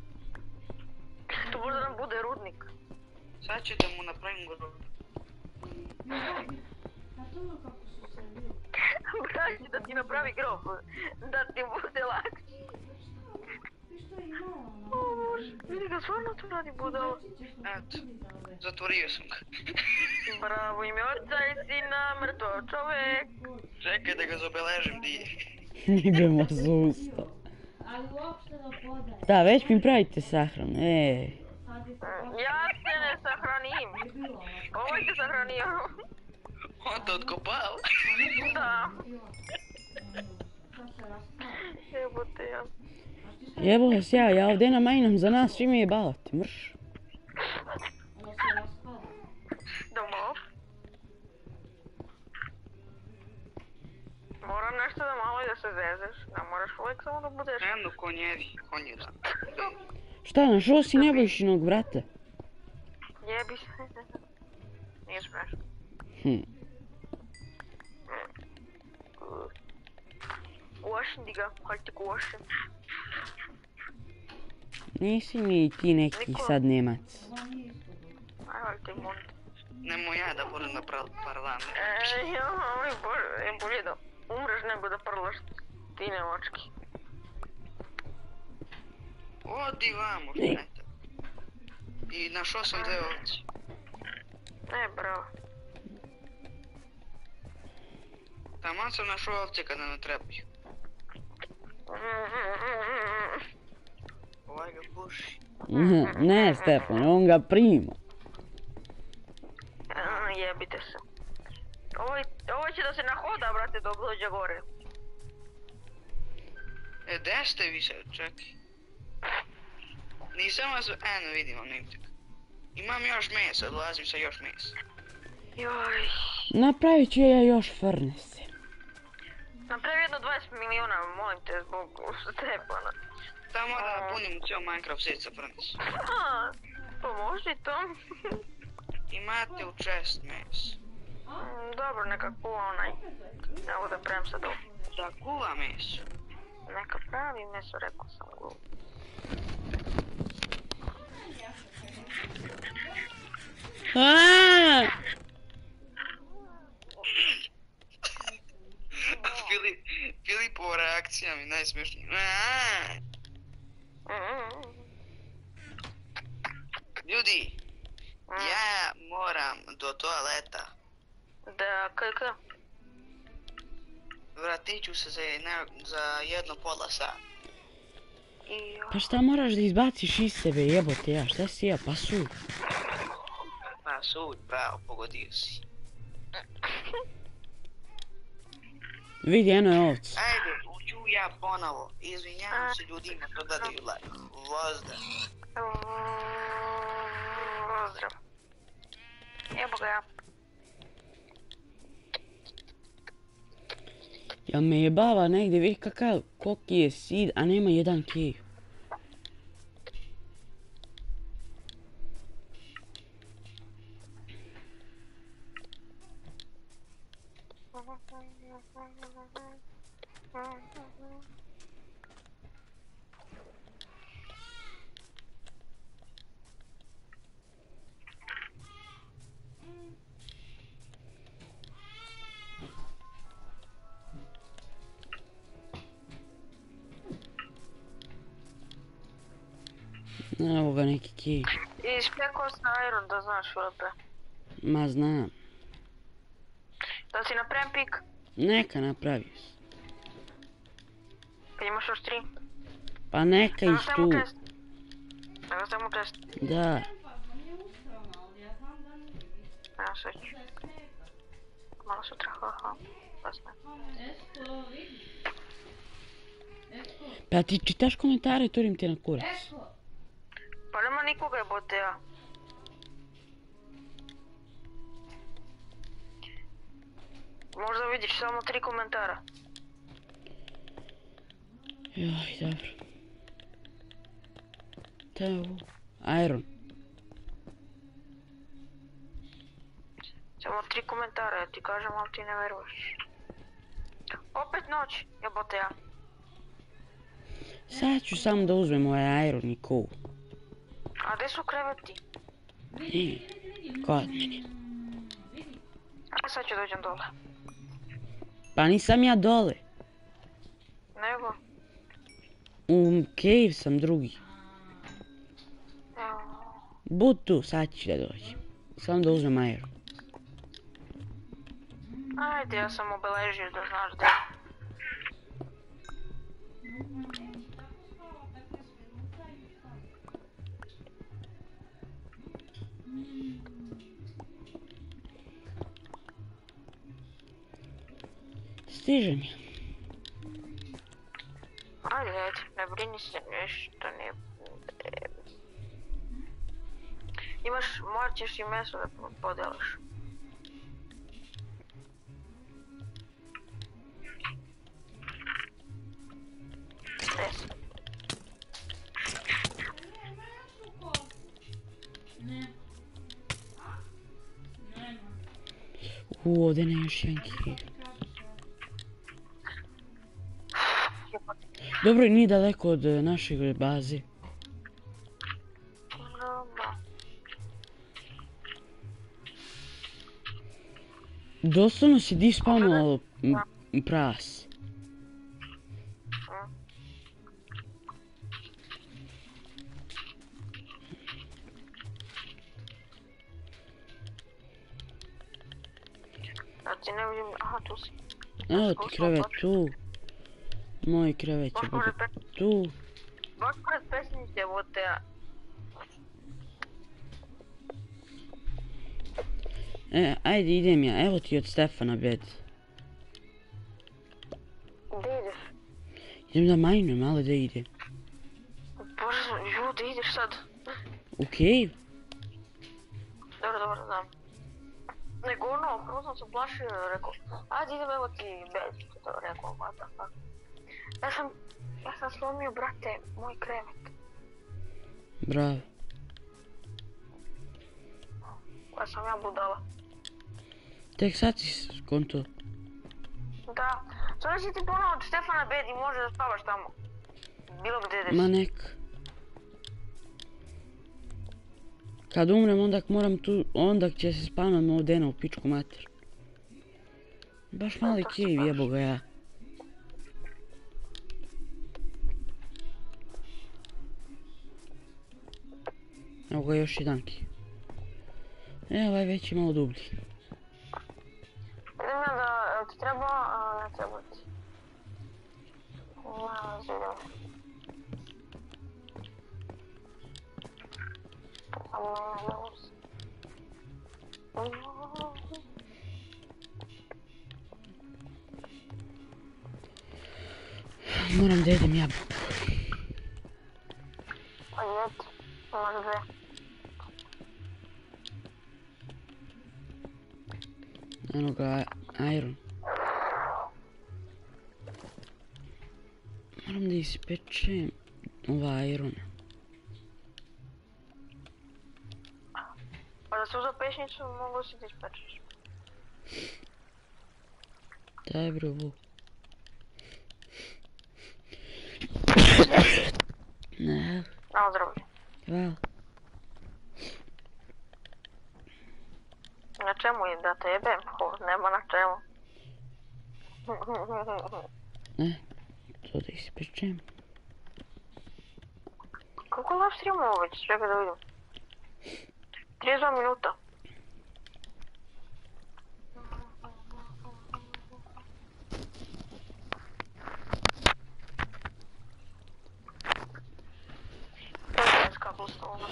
[SPEAKER 1] Tu može da nam bude rudnik.
[SPEAKER 3] Sad ću da mu napravim grob.
[SPEAKER 4] A to kako su se bili.
[SPEAKER 1] Braći da ti napravi grob. Da ti bude lakše.
[SPEAKER 4] Ti što je imala na
[SPEAKER 1] O Bože, vidi ga, stvarno to radi budalo.
[SPEAKER 3] Eto, zatvorio sam ga.
[SPEAKER 1] Bravo, ime oca i sina, mrtvo čovek.
[SPEAKER 3] Čekaj da ga zabeležim di je.
[SPEAKER 2] Idemo susto.
[SPEAKER 4] Ali uopšte da podaje.
[SPEAKER 2] Da, već mi pravite sahranu, e.
[SPEAKER 4] Sad je se
[SPEAKER 1] Ja se ne sahranim.
[SPEAKER 4] bilo ovako.
[SPEAKER 1] Ovo je se sahranio.
[SPEAKER 3] On te otkopao.
[SPEAKER 1] Da.
[SPEAKER 4] Sad se raspala.
[SPEAKER 1] Jebote ja.
[SPEAKER 2] Jebo vas ja, ja ovdje namajnam za nas, svi mi je balati, mrš.
[SPEAKER 4] Ono se raspala.
[SPEAKER 1] Domo. Moram nešto da malo i da se zezeš. Ne moraš uvijek samo da budeš...
[SPEAKER 3] Eno konjevi, konjera.
[SPEAKER 2] Šta, našao si Nebojšinog brata?
[SPEAKER 1] Jebi se. Nije smešno.
[SPEAKER 2] Hm.
[SPEAKER 1] Uošim ti ga, hajde ti uošim.
[SPEAKER 2] Nisi mi ti neki sad Nemac.
[SPEAKER 4] Ovo nije isto dobro.
[SPEAKER 1] Aj, hajde ti monte.
[SPEAKER 3] Nemo ja da budem na parlament.
[SPEAKER 1] E, joj, bože, je bolje da umreš nego da prlaš ti nemočki.
[SPEAKER 3] Odi vamo, šneta. I našao sam dve ovce.
[SPEAKER 1] Ne, bravo.
[SPEAKER 3] Taman sam našao ovce kada ne trebaju. Ovaj ga puši.
[SPEAKER 2] Ne, Stefan, on ga prima.
[SPEAKER 1] A, jebite se. Ovo, ovo će da se nahoda, brate, dok dođe gore.
[SPEAKER 3] E, gde ste vi sad, čekaj. Nisam vas... Eno, vidim vam Nimček. Imam još mesa, dolazim sa još mesa.
[SPEAKER 1] Joj.
[SPEAKER 2] Napravit ću ja još furnace.
[SPEAKER 1] Napravi jedno dvadeset miliona, molim te, zbog Stefana.
[SPEAKER 3] Tamo da napunim cijel Minecraft svijet sa furnace.
[SPEAKER 1] Ha, pomoži to.
[SPEAKER 3] Imate u chest mes.
[SPEAKER 1] Mm, Dobro, neka kuva onaj. Ne mogu da pravim sad ovo.
[SPEAKER 3] Da kuva meso.
[SPEAKER 1] Neka pravi meso, rekao sam glup.
[SPEAKER 2] Aaaa!
[SPEAKER 3] Filip, Filipova reakcija mi najsmješnija. Aaaa!
[SPEAKER 1] Mm.
[SPEAKER 3] Ljudi, ja moram do toaleta.
[SPEAKER 1] Da, kak?
[SPEAKER 3] Vratit ću se za, jedna, za jedno pola sata.
[SPEAKER 1] I
[SPEAKER 2] Pa šta moraš da izbaciš iz sebe, jebote ja, šta si ja, pa su?
[SPEAKER 3] Pa sud, bravo, pogodio si.
[SPEAKER 2] Vidi, eno je ovc.
[SPEAKER 3] Ajde, uću ja ponovo. Izvinjavam se ljudima što gledaju live. Vozda.
[SPEAKER 1] Pozdrav. Jebo ga ja.
[SPEAKER 2] Jel me jebava negdje, vidi kakav, koliki je seed, a nema jedan cave. Evo ga neki cave.
[SPEAKER 1] I spekao sam iron, da znaš, Filipe.
[SPEAKER 2] Ma znam.
[SPEAKER 1] Da si napravim pik,
[SPEAKER 2] Neka napravi se.
[SPEAKER 1] kad imaš još tri.
[SPEAKER 2] Pa neka
[SPEAKER 1] Da
[SPEAKER 2] ih
[SPEAKER 1] ga stavimo
[SPEAKER 2] tu.
[SPEAKER 1] test. Da ga stavimo test.
[SPEAKER 2] Da.
[SPEAKER 1] Evo sve ću. Malo sutra, haha. Pasne.
[SPEAKER 2] Pa ti čitaš komentare, turim te na kurac.
[SPEAKER 1] Pa nema nikoga jebote ja. Možda vidiš samo tri komentara.
[SPEAKER 2] Joj, dobro. Te ovo. Iron.
[SPEAKER 1] Samo tri komentara, ja ti kažem, ali ti ne veruješ. Opet noć, jebote ja.
[SPEAKER 2] Sad ću samo da uzmem ovaj iron i coal.
[SPEAKER 1] A gdje su kreveti?
[SPEAKER 2] I, kod mene.
[SPEAKER 1] A sad ću dođem dole.
[SPEAKER 2] Pa nisam ja dole.
[SPEAKER 1] Nego,
[SPEAKER 2] U cave sam drugi.
[SPEAKER 1] evo.
[SPEAKER 2] Bud tu, sad ću da dođem. Samo da uzmem iron.
[SPEAKER 1] Ajde, ja sam obeležio da znaš da.
[SPEAKER 2] Stižem ja.
[SPEAKER 1] Ajde, ajde, ne brini se, ništa ne... Imaš, morat ćeš i meso da podeliš. Deset.
[SPEAKER 2] U, ovdje ne još jedan cave. Dobro, nije daleko od e, naše baze.
[SPEAKER 1] Dobro.
[SPEAKER 2] Doslovno si dispawnovalo pras.
[SPEAKER 1] Da ti ne vidim, aha, tu si.
[SPEAKER 2] Evo ti krevet tu. Moj krevet će
[SPEAKER 1] Baš
[SPEAKER 2] bude
[SPEAKER 1] pored pe...
[SPEAKER 2] tu.
[SPEAKER 1] Baš pored pesnice, jebote ja.
[SPEAKER 2] E, ajde idem ja, evo ti od Stefana bed.
[SPEAKER 1] Gdje ideš?
[SPEAKER 2] Idem da majnujem, ali da idem.
[SPEAKER 1] Bože, ljudi, ideš sad.
[SPEAKER 2] U cave?
[SPEAKER 1] Dobro, dobro, znam. Nego ono, prvo sam se plašio, rekao, ajde idem evo ti bed, to rekao, what the fuck. Ja sam, ja sam slomio, brate, moj krevet.
[SPEAKER 2] Bravo.
[SPEAKER 1] Koja sam ja budala.
[SPEAKER 2] Tek sad si skonto.
[SPEAKER 1] Da, sada si ti ponovno od Stefana bed i može da spavaš tamo. Bilo gdje ideš.
[SPEAKER 2] Ma nek. Kad umrem onda moram tu, onda će se spanom ovdje u pičku mater. Baš mali cave, jebo ga ja. Evo ga još jedan cave. E, ovaj već je malo dublji.
[SPEAKER 1] Idem ja da, jel ti treba, a ne treba ti. Ja, zidem.
[SPEAKER 2] Moram da jedem jabuku.
[SPEAKER 1] Pa jed, imaš dve.
[SPEAKER 2] Eno ga, iron. Moram da ispečem ova irona.
[SPEAKER 1] Pa da se uzeo pešnicu, mogu si da ispečeš.
[SPEAKER 2] Daj bro, bu. Ne,
[SPEAKER 1] Na zdravlje.
[SPEAKER 2] hvala.
[SPEAKER 1] Na čemu je da te jebem? Ho, nema na čemu.
[SPEAKER 2] Ne, to da ispečem.
[SPEAKER 1] Koliko live streamova već? Čekaj da vidim. trideset dva minuta. To je ženska poslovna.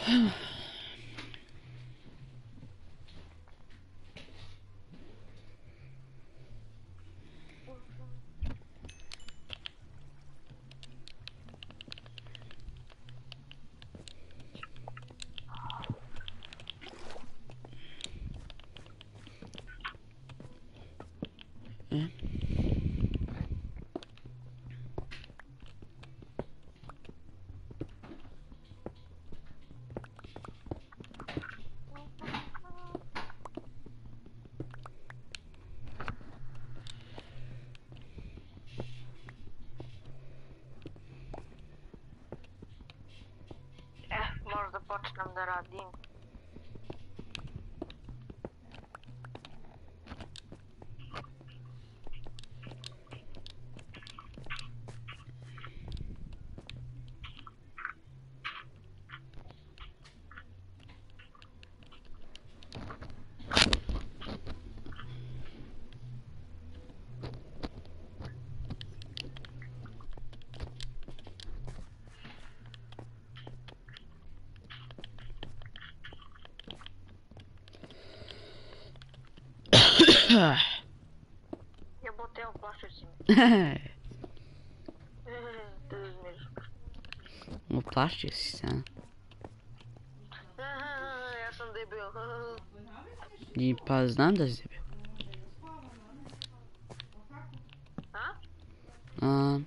[SPEAKER 2] E?
[SPEAKER 1] Eh, možda počnem da radim. Jebote, evo plašio si me. Te uzmeš.
[SPEAKER 2] Uplašio si se, a?
[SPEAKER 1] Ja sam debil.
[SPEAKER 2] I pa znam da si debil.
[SPEAKER 1] A?
[SPEAKER 2] A,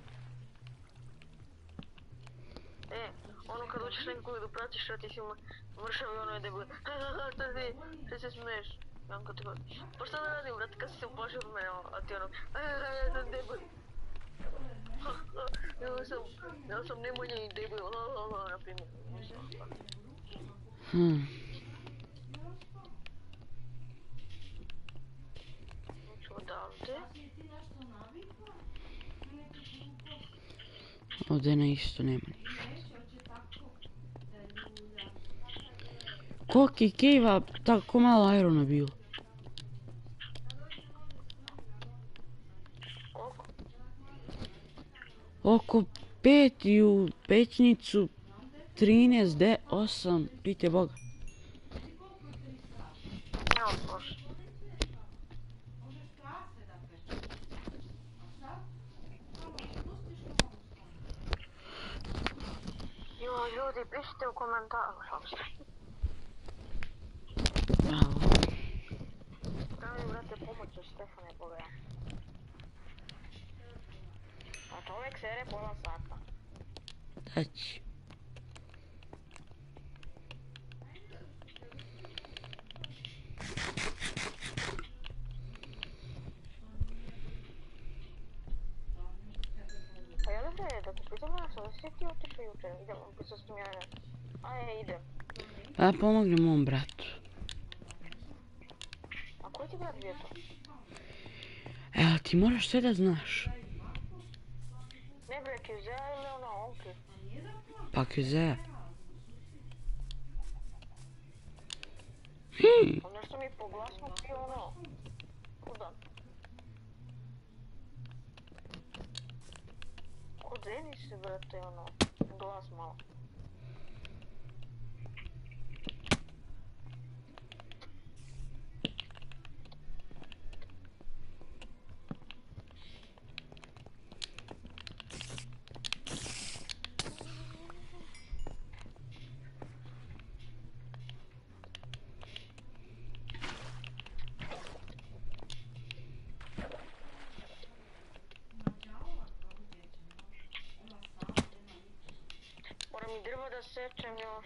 [SPEAKER 1] E, ono kad učiš nekoga da pratiš, a ti si mršav i ono je debil. Šta ti, šta se smiješ? Janko ti god. Pa šta da radim, brate, kad si se uplašio od mene, a ti ono, ja sam debil. Ja sam, ja sam Nemanja i debil, na primjer.
[SPEAKER 2] hm.
[SPEAKER 1] Ću odavde.
[SPEAKER 2] Ovdje na isto nema ništa. Koliko je kejva, tako malo irona bilo.
[SPEAKER 1] Koliko?
[SPEAKER 2] Oko pet i u pećnicu trinaest d osam, pite Boga.
[SPEAKER 1] Evo bože. Jo, ljudi, pišite u komentaru.
[SPEAKER 2] Bravo.
[SPEAKER 1] Pravi, brate, pomoću Stefane pogledam. A čovjek sere pola sata.
[SPEAKER 2] Dać.
[SPEAKER 1] Pa jel bre, da te pitam nešto, da si ti otišao jučer, idemo, pisao s kim ja ne. Ajde, idem.
[SPEAKER 2] Pa da pomognem mom bratu.
[SPEAKER 1] A koji ti brat bio to?
[SPEAKER 2] Evo, ti moraš sve da znaš.
[SPEAKER 1] Ne bre, Kizea ili ona Onki?
[SPEAKER 2] Pa Kuzea. Hmm.
[SPEAKER 1] On nešto mi po glasno bio ono. Kudan? Kod Denise, brate, ono, glas malo. Moram i drva da sečem još.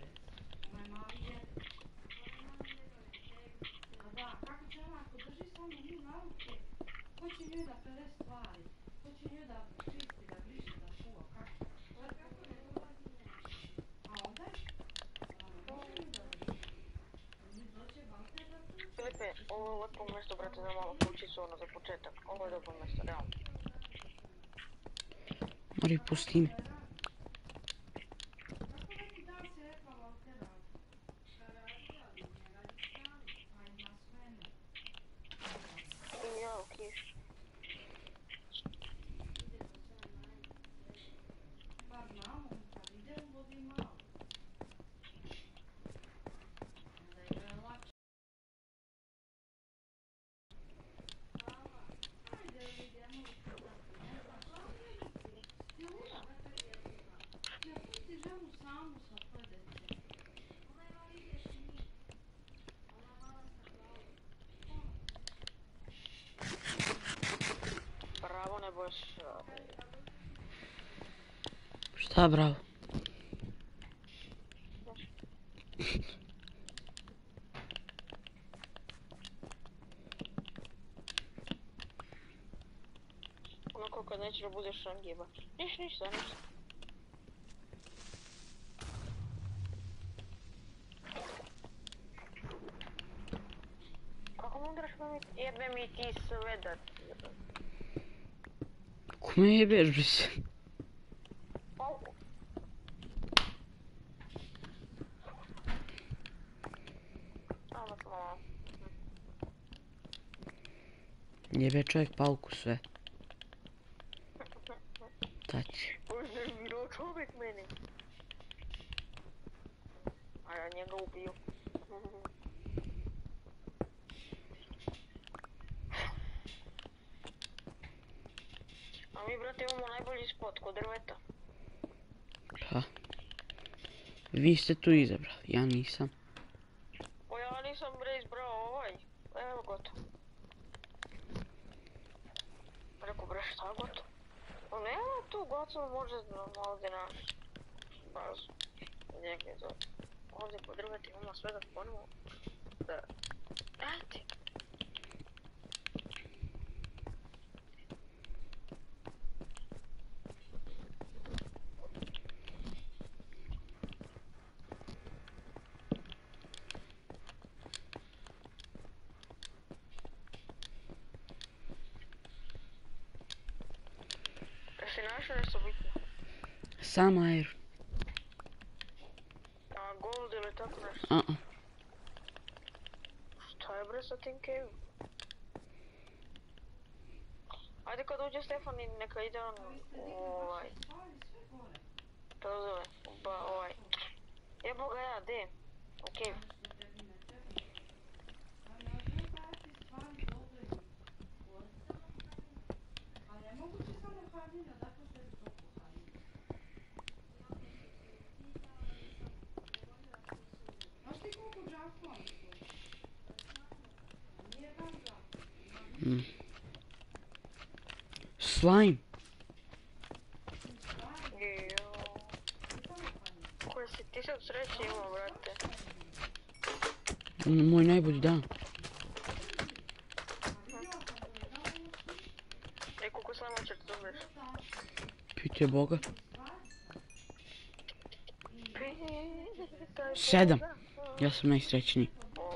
[SPEAKER 4] Ko će njoj da pere stvari? Ko će njoj da čisti, da briše, da kuva? Kako? A onda?
[SPEAKER 1] Filipe, ovo je lepo mjesto, brate, za malo kućicu, ono, za početak. Ovo je dobro mjesto, realno.
[SPEAKER 2] Mori, pusti me.
[SPEAKER 1] I ja u kiš.
[SPEAKER 4] Pa znamo, kad ide u vodi malo. Onda je lakše. Ajde, idemo u kuću. Ne znam što je. Stila, ja pusti ženu samu sa tvoje dece.
[SPEAKER 1] Bravo, ne boš.
[SPEAKER 2] Šta bravo?
[SPEAKER 1] Onako kad nećeš da budeš rangiba. Niš, ništa, ništa. Kako mu draš me jebe mi ti sve da...
[SPEAKER 2] Ko me jebeš, bris?
[SPEAKER 1] Palku. Samo smo...
[SPEAKER 2] Jebe čovjek palku sve. Tači.
[SPEAKER 1] Uznervirao čovjek mene. A ja njega ubiju. A mi, brate, imamo najbolji spot kod drveta.
[SPEAKER 2] Pa. Vi ste tu izabrali, ja nisam.
[SPEAKER 1] O, ja nisam bre izbrao ovaj. Evo gotovo. Rekao bre šta gotovo? O, nema tu gotovo, može ovdje naš bazu. Njegdje to. Ovdje kod drveta imamo sve da ponovo. Da. Ajde. Si našao nešto bitno?
[SPEAKER 2] Sam Iron.
[SPEAKER 1] A gold ili tako nešto?
[SPEAKER 2] Uh-uh.
[SPEAKER 1] Šta je bre sa tim cave? Ajde kad uđe Stefan i neka ide on u ovaj... Šta to zove? Ba ovaj... Jebo ga ja, de? U cave.
[SPEAKER 2] Mm. Slime.
[SPEAKER 1] Jo. Koji si ti sad sreće imao, brate?
[SPEAKER 2] Mm, Moj najbolji dan.
[SPEAKER 1] E, koliko slama će ti dobiješ?
[SPEAKER 2] Pitaj Boga. Sedam. Ja sam najsrećniji.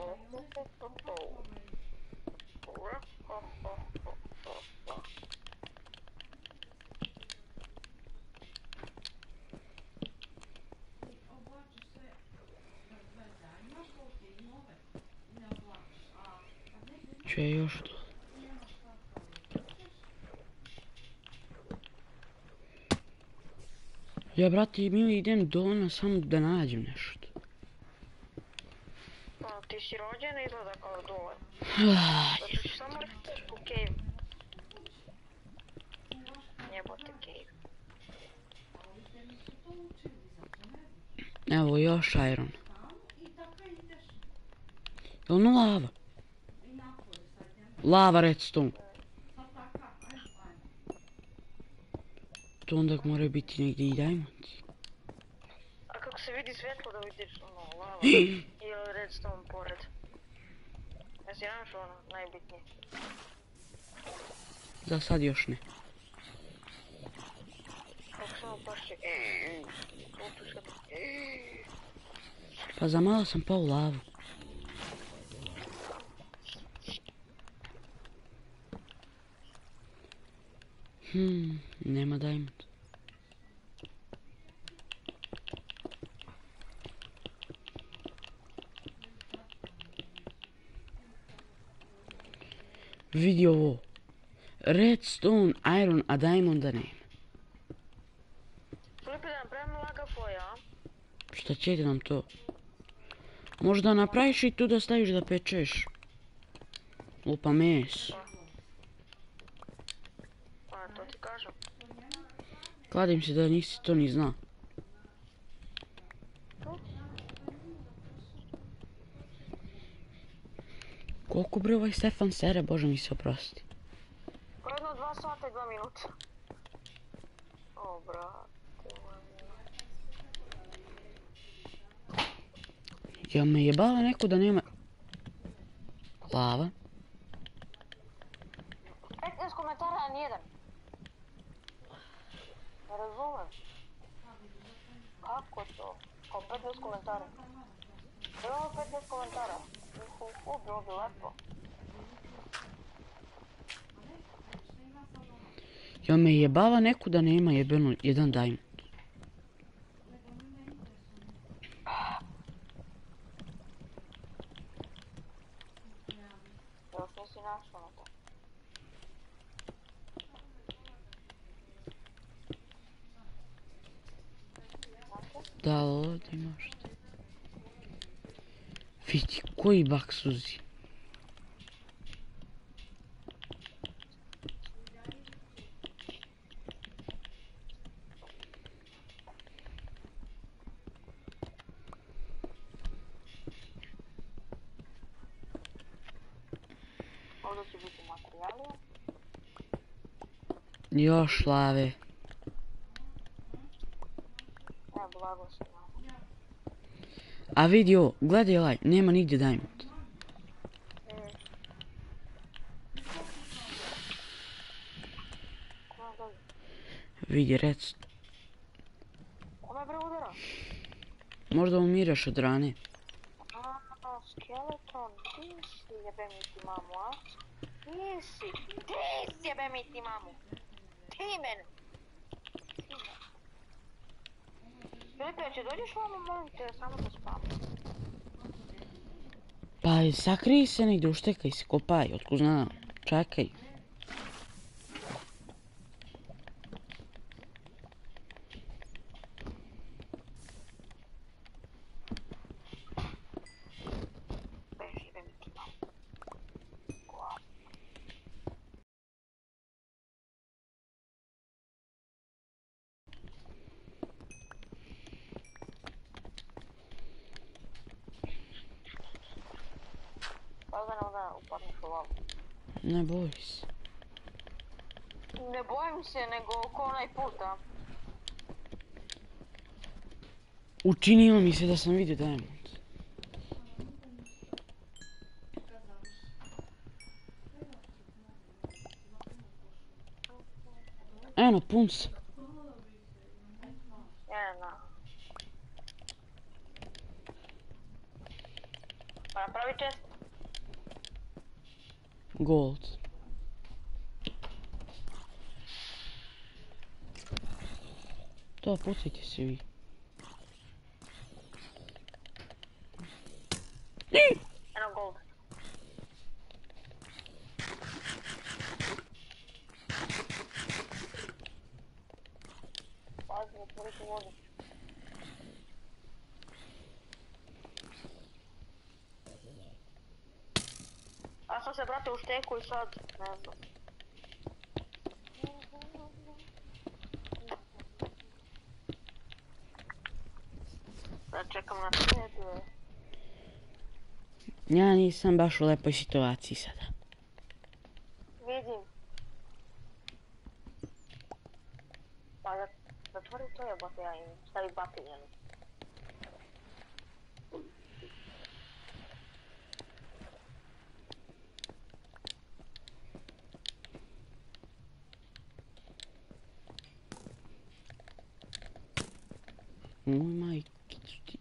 [SPEAKER 2] Če je još to? Ja, brate, mili, idem dole samo da nađem nešto.
[SPEAKER 1] Pa, ti si rođen izgleda kao dole.
[SPEAKER 2] Ah,
[SPEAKER 1] Zato ću samo reći u cave. Jebote cave.
[SPEAKER 2] Evo još iron. Jel ono lava? Lava redstone. To onda mora biti negdje i diamond.
[SPEAKER 1] A kako se vidi svjetlo da vidiš ono lava ili redstone pored? Jesi našao ono najbitnije?
[SPEAKER 2] Za sad još ne.
[SPEAKER 1] Kako samo pašće.
[SPEAKER 2] Pa za malo sam pao u lavu. Hmm, nema diamond. Vidi ovo. Redstone, iron, a diamonda nema.
[SPEAKER 1] Filipe, da napravimo lagafoj, a?
[SPEAKER 2] Šta će ti nam to? Možda napraviš i tu da staviš da pečeš. Lupa mes.
[SPEAKER 1] Pa, to ti kažem.
[SPEAKER 2] Kladim se da nisi to ni zna. Koliko bre ovaj Stefan sere, Bože mi se oprosti.
[SPEAKER 1] Pa jedno dva sata i dva minuta. O, brate.
[SPEAKER 2] Jel me jebala neko da nema... Lava?
[SPEAKER 1] petnaest komentara na nijedan. Ne razumem. Kako to? Kao petnaest komentara. Imamo petnaest komentara. Uhu, uhu, bilo bi lepo.
[SPEAKER 2] Jel me jebala neko da nema jebeno jedan diamond?
[SPEAKER 1] Još nisi našao na to.
[SPEAKER 2] Da, ovdje imaš. Vidi, koji bak suzi.
[SPEAKER 1] Ovdje će biti materijali.
[SPEAKER 2] Još lave.
[SPEAKER 1] Ne, blago se nam.
[SPEAKER 2] A vidi ovo, gledaj ovaj, nema nigdje diamond.
[SPEAKER 1] Kome dođe?
[SPEAKER 2] Vidi, rec.
[SPEAKER 1] Kome bre udara?
[SPEAKER 2] Možda umiraš od rane.
[SPEAKER 1] A, skeleton, ti si jebe mi ti mamu, a? Ti si, ti si jebe mi ti mamu. Ti mene. Ti mene. Filipe, će dođeš vamo, molim te, samo da spam.
[SPEAKER 2] Pa sakrij se negdje, uštekaj se, kopaj, otko znam. Čekaj.
[SPEAKER 1] Beži, jebe mi ti mamu. Pa da ne onda upadneš u lavu.
[SPEAKER 2] Ne boj se.
[SPEAKER 1] Ne bojim se, nego ko onaj puta.
[SPEAKER 2] Učinilo mi se da sam vidio Diamond. Eno, pun se.
[SPEAKER 1] Jedna. Pa napravi čest.
[SPEAKER 2] Gold. To, pucajte se vi.
[SPEAKER 1] Eno gold. Pazi, otvoriti vodu. A sam se, brate, u šteku i sad, ne znam. Da čekam na tebe.
[SPEAKER 2] Ja nisam baš u lepoj situaciji sada.
[SPEAKER 1] Vidim. Pa da, zatvori to jebote, ja im stavi batinjenu.
[SPEAKER 2] Moj majkicu ti.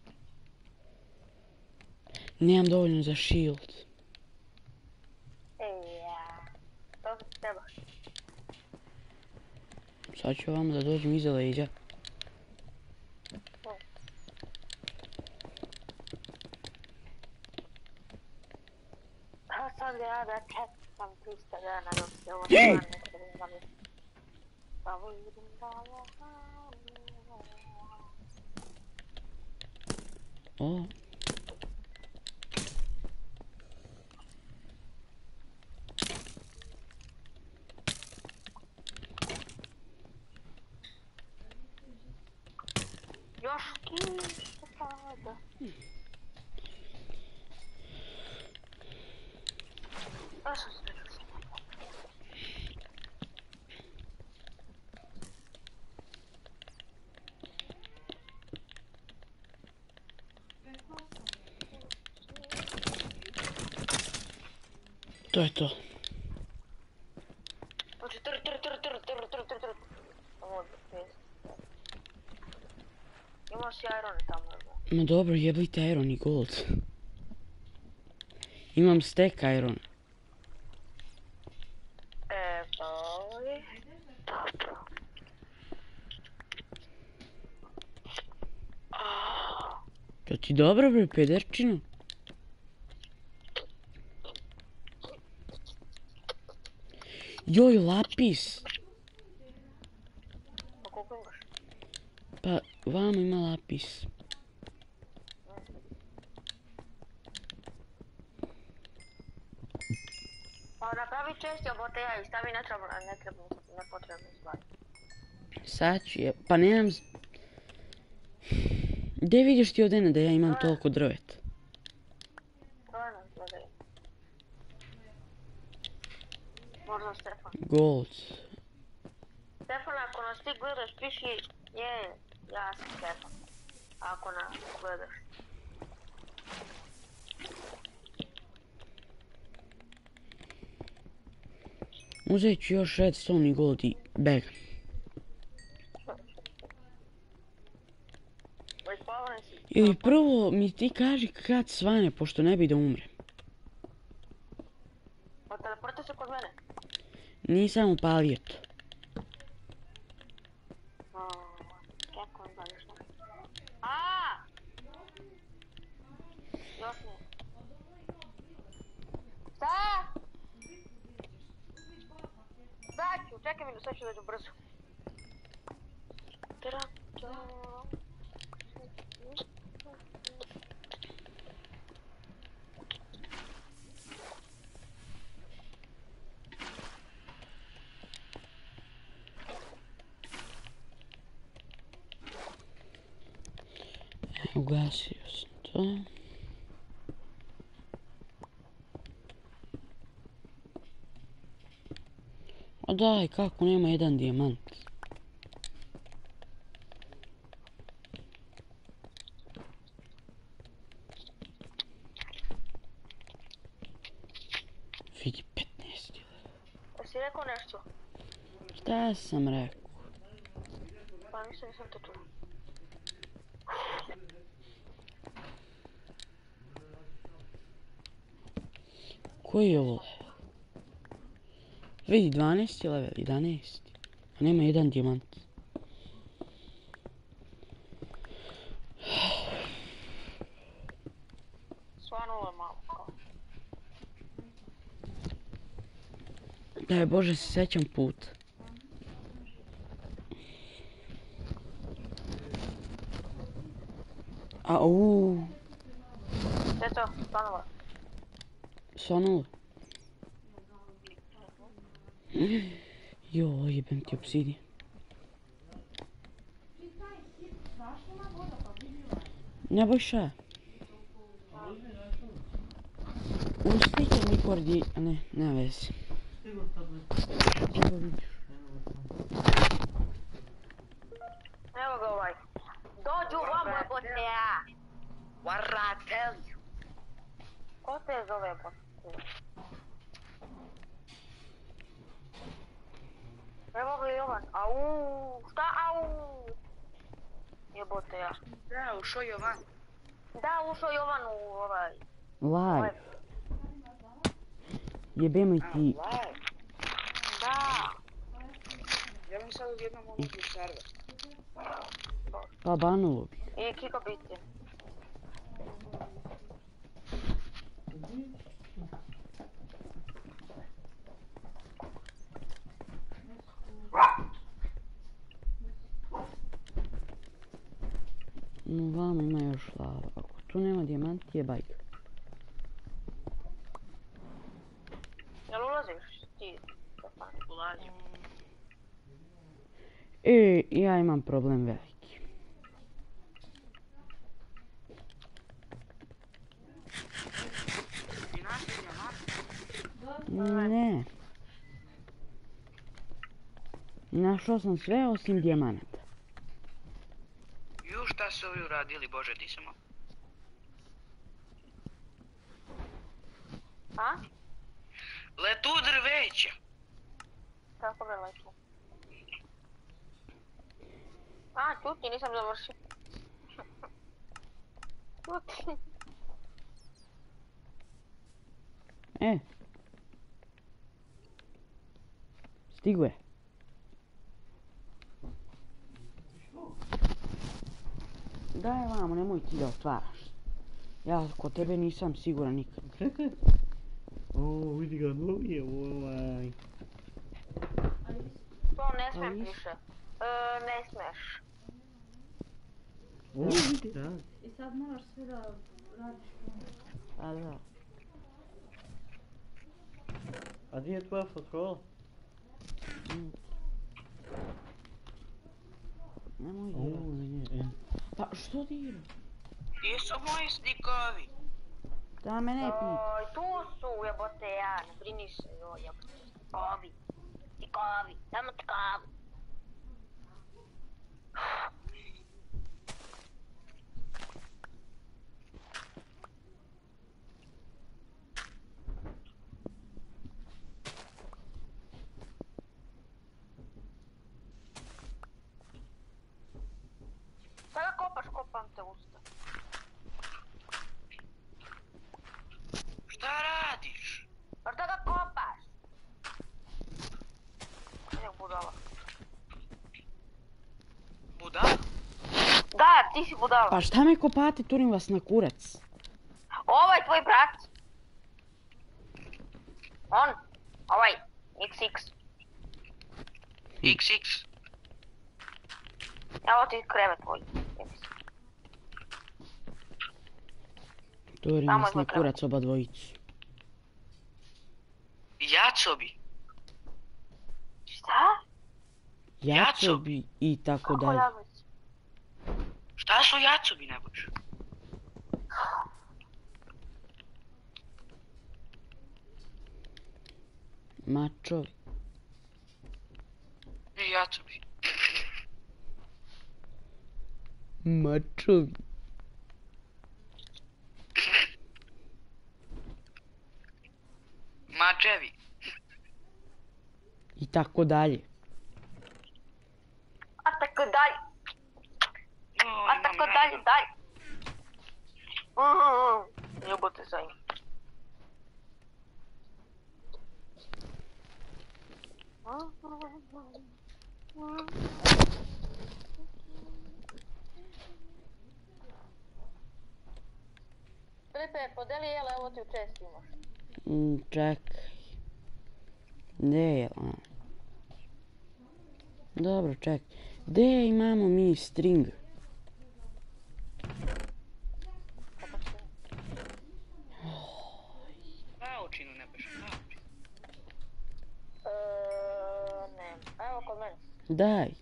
[SPEAKER 2] Nemam dovoljno za shield.
[SPEAKER 1] Ej, ja. To ti treba.
[SPEAKER 2] Sad ću vam da dođem iza leđa.
[SPEAKER 1] A sad ja da čekam trista dana dok se ovo stvarno ne trebim da mi... Pa vidim da ovo...
[SPEAKER 2] O.
[SPEAKER 1] Još kiša pada. A sam se rekao.
[SPEAKER 2] To je to.
[SPEAKER 1] Znači, tr, tr, tr, tr, tr, tr, tr, tr. Ovo je Imao si irone tamo, ne?
[SPEAKER 2] Ma dobro, jebite iron i gold. Imam stack iron.
[SPEAKER 1] E, pa ovi... Dobro.
[SPEAKER 2] To ti dobro bre, pederčino? Joj, lapis.
[SPEAKER 1] Pa koliko imaš?
[SPEAKER 2] Pa, vamo ima lapis.
[SPEAKER 1] Pa napravi čest jebote ja i stavi netrebno, netrebno, nepotrebno stvari.
[SPEAKER 2] Sad ću je, pa nemam... z- Gdje vidiš ti ovdje da ja imam toliko drveta?
[SPEAKER 1] Trojno gledaj. Možda Stefan.
[SPEAKER 2] Gold.
[SPEAKER 1] Stefan, ako nas ti gledaš, piši je, ja sam Stefan. Ako nas gledaš.
[SPEAKER 2] Uzet ću još redstone i gold i bag.
[SPEAKER 1] Već palavan si.
[SPEAKER 2] Ili prvo mi ti kaži kad svane, pošto ne bi da umrem.
[SPEAKER 1] Pa teleporta se kod mene.
[SPEAKER 2] Nisam upalio to.
[SPEAKER 1] Kako on baviš na? Aaaa! Još nije. Šta? Sad ću, čekaj mi, sad ću dođu brzo. Traktor.
[SPEAKER 2] Ugasio sam to. A daj, kako nema jedan dijamant? Vidi, petnaest.
[SPEAKER 1] Jesi rekao nešto?
[SPEAKER 2] Šta sam rekao?
[SPEAKER 1] Pa nisam, nisam te čuo.
[SPEAKER 2] Koji je ovo level? Vidi, dvanaesti level, jedanaesti. A nema jedan dijamant.
[SPEAKER 1] Svanulo je malo kao.
[SPEAKER 2] Daj Bože, se sećam put. A uuu,
[SPEAKER 1] Sve to, svanulo.
[SPEAKER 2] svanulo. Jo, jebem ti obsidijan. Nebojša. Ustite mi koordi... A ne, nema veze. Evo vidiš.
[SPEAKER 1] Evo ga ovaj. Dođu vam jebote ja.
[SPEAKER 3] What I tell you?
[SPEAKER 1] Ko te zove jebote? Evo ga Jovan. Au, šta au? Jebote ja.
[SPEAKER 3] Da, ušao Jovan.
[SPEAKER 1] Da, ušao Jovan u ovaj.
[SPEAKER 2] Live. Jebem li
[SPEAKER 3] A,
[SPEAKER 2] ti...
[SPEAKER 3] live.
[SPEAKER 1] Da.
[SPEAKER 3] Ja vam sad odjednom mogu u server.
[SPEAKER 2] Pa banulo bi.
[SPEAKER 1] I kika biti.
[SPEAKER 2] No, vamo ima još lava. Ako tu nema dijamant, je bajka.
[SPEAKER 1] Jel ulaziš ti?
[SPEAKER 3] Ulazim.
[SPEAKER 2] E, ja imam problem veliki.
[SPEAKER 3] I naši dijamant?
[SPEAKER 2] Ne. Našao sam sve osim dijamanata.
[SPEAKER 3] Ju, šta su ovi uradili, Bože ti samo.
[SPEAKER 1] A?
[SPEAKER 3] Letu drveća.
[SPEAKER 1] Kako ga letu? A, čuti, nisam završio. Čuti.
[SPEAKER 2] E. Stigo je. Daj vamo, nemoj ti da otvaraš. Ja kod tebe nisam siguran nikad.
[SPEAKER 5] Čekaj. O, vidi ga, dobije ovaj.
[SPEAKER 1] To ne smem
[SPEAKER 2] viš?
[SPEAKER 1] više. E, ne smeš.
[SPEAKER 5] O, vidi, da.
[SPEAKER 4] I sad moraš sve da radiš ponovno.
[SPEAKER 2] A da.
[SPEAKER 5] A gdje je tvoja fotola?
[SPEAKER 2] Nemoj
[SPEAKER 5] O,
[SPEAKER 2] dirat.
[SPEAKER 5] nije, e.
[SPEAKER 2] Pa što dira?
[SPEAKER 3] Gdje su moji stikovi?
[SPEAKER 2] Da me ne pita.
[SPEAKER 1] Oj, tu su jebote ja, ne brini se, joj jebote. Stikovi. Stikovi, samo stikovi. Sada kopaš, kopam te usta.
[SPEAKER 3] Šta radiš?
[SPEAKER 1] Pa šta ga kopaš? Ne budala.
[SPEAKER 3] Budala?
[SPEAKER 1] Da, ti si budala.
[SPEAKER 2] Pa šta me kopate, turim vas na kurac.
[SPEAKER 1] Ovaj tvoj brat. On, ovaj, iks iks.
[SPEAKER 3] iks iks.
[SPEAKER 1] Evo ti krevet tvoj.
[SPEAKER 2] Turim
[SPEAKER 1] Samo
[SPEAKER 2] vas na
[SPEAKER 1] izgleda.
[SPEAKER 2] kurac oba dvojicu.
[SPEAKER 3] Jacobi.
[SPEAKER 1] Šta?
[SPEAKER 2] Jaco bi i tako
[SPEAKER 1] Kako
[SPEAKER 2] dalje.
[SPEAKER 1] javić?
[SPEAKER 3] Šta su jacobi, neboć?
[SPEAKER 2] Mačovi.
[SPEAKER 3] Mačovi.
[SPEAKER 2] Mačovi.
[SPEAKER 3] Mačevi.
[SPEAKER 2] I tako dalje.
[SPEAKER 1] A tako dalje,
[SPEAKER 3] Oj,
[SPEAKER 1] a tako
[SPEAKER 3] imam
[SPEAKER 1] dalje,
[SPEAKER 3] rano.
[SPEAKER 1] dalje. Mm, jebote za njim. Filipe, podeli jele, ovo ti u čest imaš.
[SPEAKER 2] Mm, čekaj. Gdje je ona? Dobro, čekaj. Gdje imamo mi string?
[SPEAKER 3] Paučinu ne baš, paučinu.
[SPEAKER 1] Eee, ne. Evo kod mene.
[SPEAKER 2] Daj.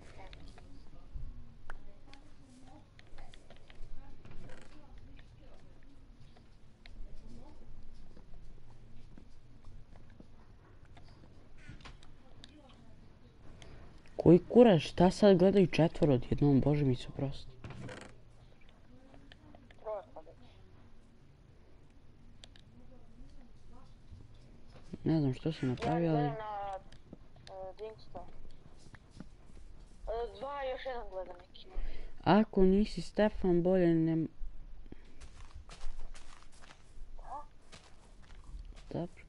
[SPEAKER 2] Koji kurac, šta sad gledaju četvoro odjednom, Bože mi se oprosti. Ne znam što sam
[SPEAKER 1] Ja
[SPEAKER 2] napravio, ali...
[SPEAKER 1] gledam na uh, Dinksta. Uh, dva, još jedan gledam neki.
[SPEAKER 2] Ako nisi Stefan, bolje ne... Dobro.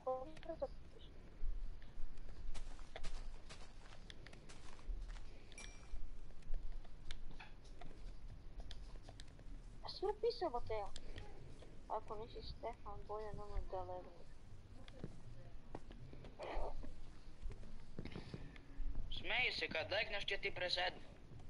[SPEAKER 1] A sve napisao Mateo. Ako nisi Stefan, bolje nemoj da legneš.
[SPEAKER 3] Smeji se, kad legneš će ti presedne.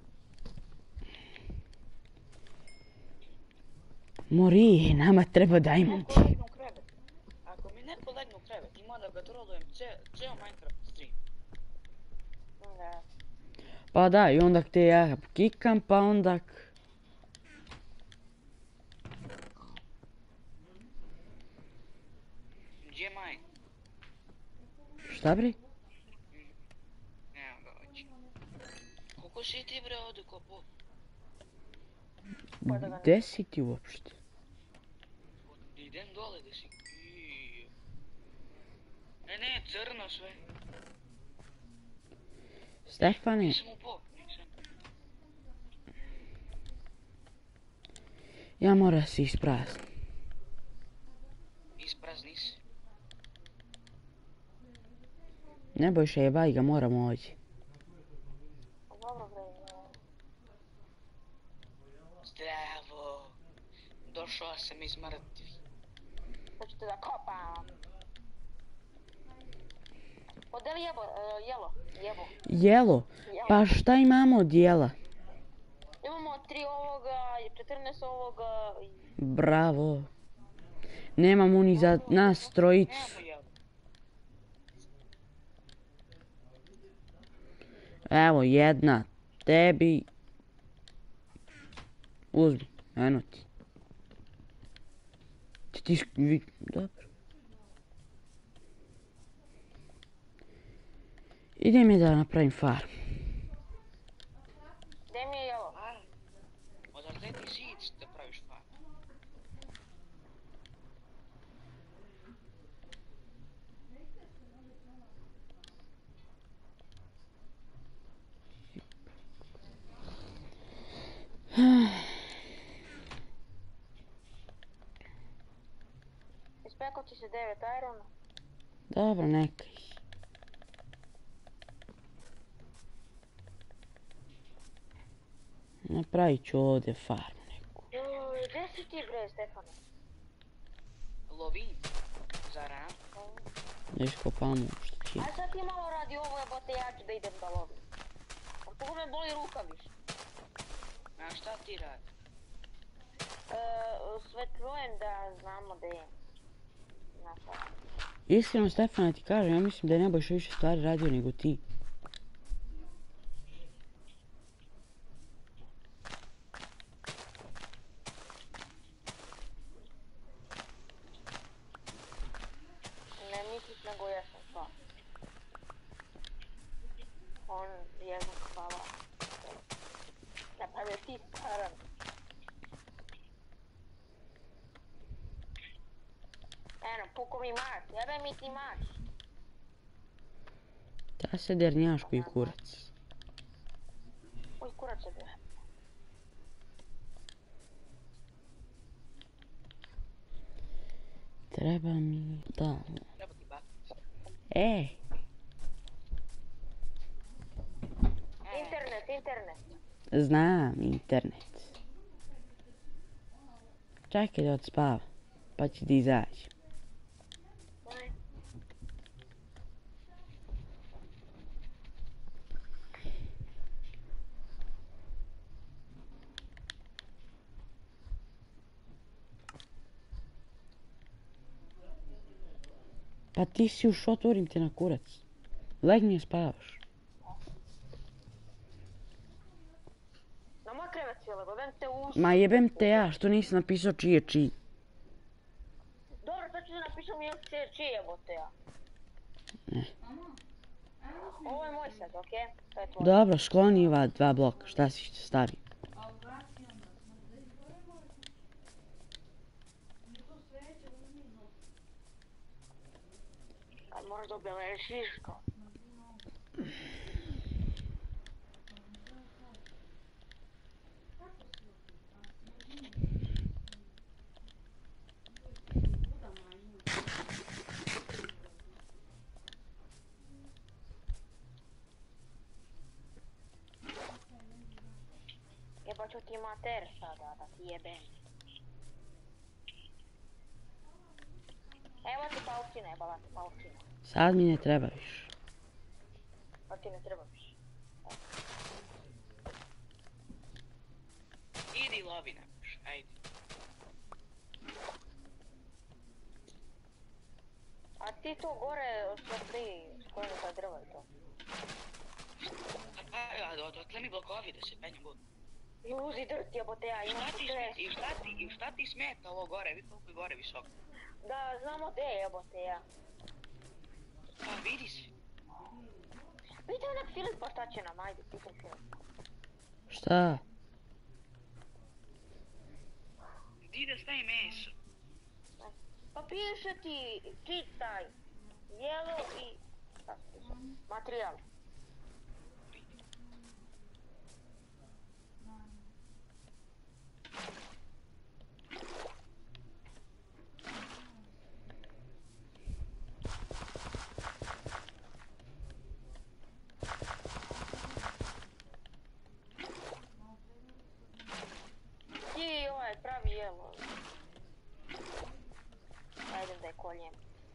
[SPEAKER 2] Mori, nama treba diamond.
[SPEAKER 3] Neko legne u krevet. Ako mi neko legne u krevet, ima da ga trolujem ce, ceo Minecraft stream.
[SPEAKER 1] Ne.
[SPEAKER 2] Pa da, i onda te ja kikam, pa onda...
[SPEAKER 3] Gdje Mine?
[SPEAKER 2] Šta bre?
[SPEAKER 3] Evo ga hoće. Koliko si ti bre ovdje kopo?
[SPEAKER 2] Gdje si ti uopšte?
[SPEAKER 3] Idem dole da si... Iiii. Ne, ne, crno sve.
[SPEAKER 2] Stefane,
[SPEAKER 3] Nisam upao, nisam.
[SPEAKER 2] ja mora se isprazni.
[SPEAKER 3] Isprazni se.
[SPEAKER 2] Ne bojše je baj ga, moramo ovdje.
[SPEAKER 1] Dobro bre. ne.
[SPEAKER 3] Zdravo. Došao sam iz mrtvi.
[SPEAKER 1] Hoćete da kopam. Podeli jebo, uh, jelo, jebo.
[SPEAKER 2] Jelo, pa šta imamo od jela?
[SPEAKER 1] Imamo tri ovoga, četrnaest ovoga i...
[SPEAKER 2] Bravo. Nemamo ni za nas trojicu.
[SPEAKER 3] Nemamo jelo.
[SPEAKER 2] Evo, jedna tebi. Uzmi, eno ti. Ti ti vi... Dobro. Idem je da napravim farm.
[SPEAKER 1] Gdje mi je jelo?
[SPEAKER 3] A, odakle ti zid da praviš farm?
[SPEAKER 1] Ispekao ti se devet irona.
[SPEAKER 2] Dobro, neka ih. Napravit ću ovdje farmu neku.
[SPEAKER 1] Joj, gdje si ti bre, Stefane?
[SPEAKER 3] Lovim. Za ram.
[SPEAKER 2] Da iskopamo što će.
[SPEAKER 1] Aj sad ti malo radi ovo, jebote, ja ću da idem da lovim. A kako me boli ruka više.
[SPEAKER 3] A šta ti radi?
[SPEAKER 1] E, svetlujem da znamo da je. Napravim.
[SPEAKER 2] Iskreno, Stefana, ti kažem, ja mislim da je Nebojša više stvari radio nego ti.
[SPEAKER 1] Ne misliš nego ja sam stvar. On Eno, puko mi mač, jebe mi ti mač.
[SPEAKER 2] Ta se dernjaš koji kurac.
[SPEAKER 1] Uj, kurac je bio.
[SPEAKER 2] Treba mi... Da.
[SPEAKER 3] Treba ti bakica.
[SPEAKER 2] E,
[SPEAKER 1] Internet, internet.
[SPEAKER 2] znam internet. Čekaj da odspava, pa će ti izaći.
[SPEAKER 1] Aj.
[SPEAKER 2] Pa ti si ušao, otvorim te na kurac. Legni i spavaš.
[SPEAKER 1] Na moj krevet si jebem te u...
[SPEAKER 2] Ma jebem te ja, što nisi napisao čiji je čiji.
[SPEAKER 1] Dobro, sad ću da napišem jel se čiji jebote ja. Ovo je moj sad, okej? To je tvoj.
[SPEAKER 2] Dobro, skloni ova dva bloka, šta si što stavi.
[SPEAKER 4] A ugasi onda. Mi to sveće, uzmi no.
[SPEAKER 1] Kad moraš da obeležiš to. Jeba ću ti mater sada, da ti jebem. Evo ti paučina, jebala ti paučina.
[SPEAKER 2] Sad mi ne treba više.
[SPEAKER 1] Pa ti ne treba više.
[SPEAKER 3] Idi lovi napiš, ajde.
[SPEAKER 1] A ti to gore osvetli skoro ta drva i to.
[SPEAKER 3] A, a, a dotle mi blokovi da se penjem budu.
[SPEAKER 1] Juzi drt jebote ja,
[SPEAKER 3] I
[SPEAKER 1] imam
[SPEAKER 3] šta ti,
[SPEAKER 1] stres.
[SPEAKER 3] i šta ti, i šta ti smeta ovo gore, vidi koliko je gore visoko.
[SPEAKER 1] Da, znamo te jebote ja.
[SPEAKER 3] Pa vidi se.
[SPEAKER 1] Pitaj onak Filipa šta će nam, ajde, pitaj Filipa.
[SPEAKER 2] Šta?
[SPEAKER 3] Di da stavi meso.
[SPEAKER 1] Pa piše ti, čitaj, jelo i... šta se piše? Materijal. Ti ovaj pravi jelo. Ajde da je koljem.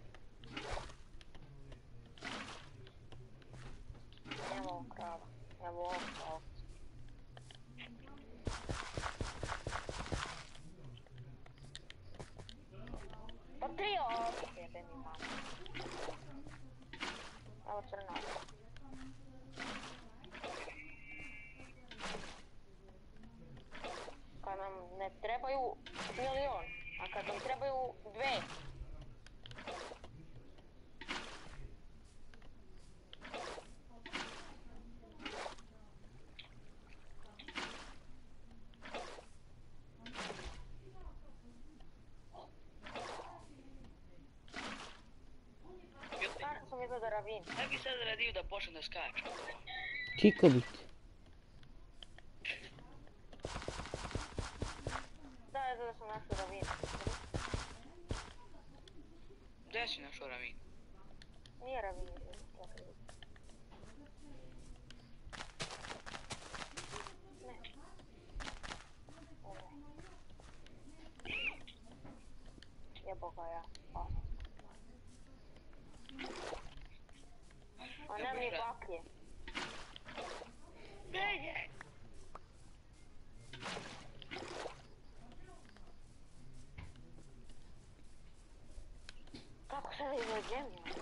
[SPEAKER 1] Evo ovo krava, evo ovo krava. Pa tri ovdje jebe mi mama. Evo crna. Kad nam ne trebaju milion, a kad nam trebaju dve. Stvarno sam izgleda ravin.
[SPEAKER 3] Šta bi sad radio da počnem da skačem?
[SPEAKER 2] Kikobit.
[SPEAKER 1] Da, izgleda sam našao ravin.
[SPEAKER 3] Gde si našao ravin?
[SPEAKER 1] Nije ravin. Ne. Ovo. Jebo ga ja. A. A nema ni baklje.
[SPEAKER 3] Gde je?
[SPEAKER 1] Kako se ne izađem ja?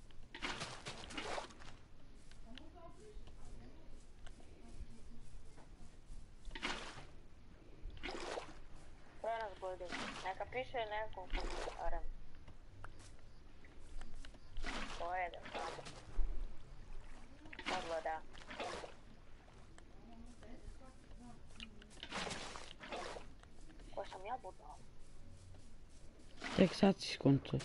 [SPEAKER 1] To je nas bodi. Neka piše nekom komentarem. To je da samo. Odgleda. Ko sam ja budala?
[SPEAKER 2] Tek sad si skonto.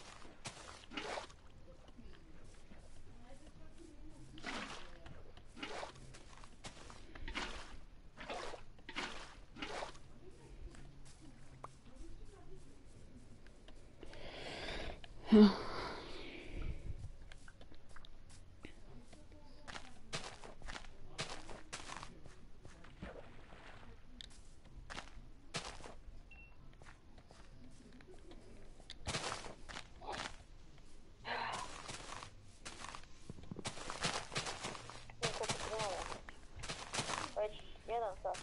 [SPEAKER 1] Već jedan sat.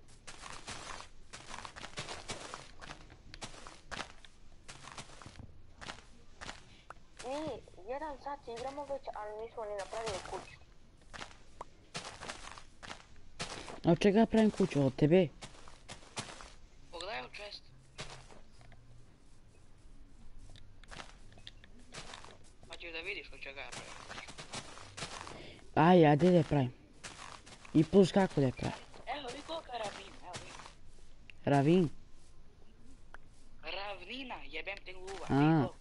[SPEAKER 1] Mi jedan sat igramo već, ali nismo ni napravili kuću.
[SPEAKER 2] A od čega ja pravim kuću? Od tebe?
[SPEAKER 3] Pogledaj u chest. Pa ćeš da vidiš od čega ja pravim.
[SPEAKER 2] Aj, ja gdje da je pravim? I plus kako da je pravim?
[SPEAKER 3] Evo vi koliko je ravnina, evo vi.
[SPEAKER 2] Ravin?
[SPEAKER 3] Ravnina, jebem te luva.
[SPEAKER 2] A.
[SPEAKER 3] Niko.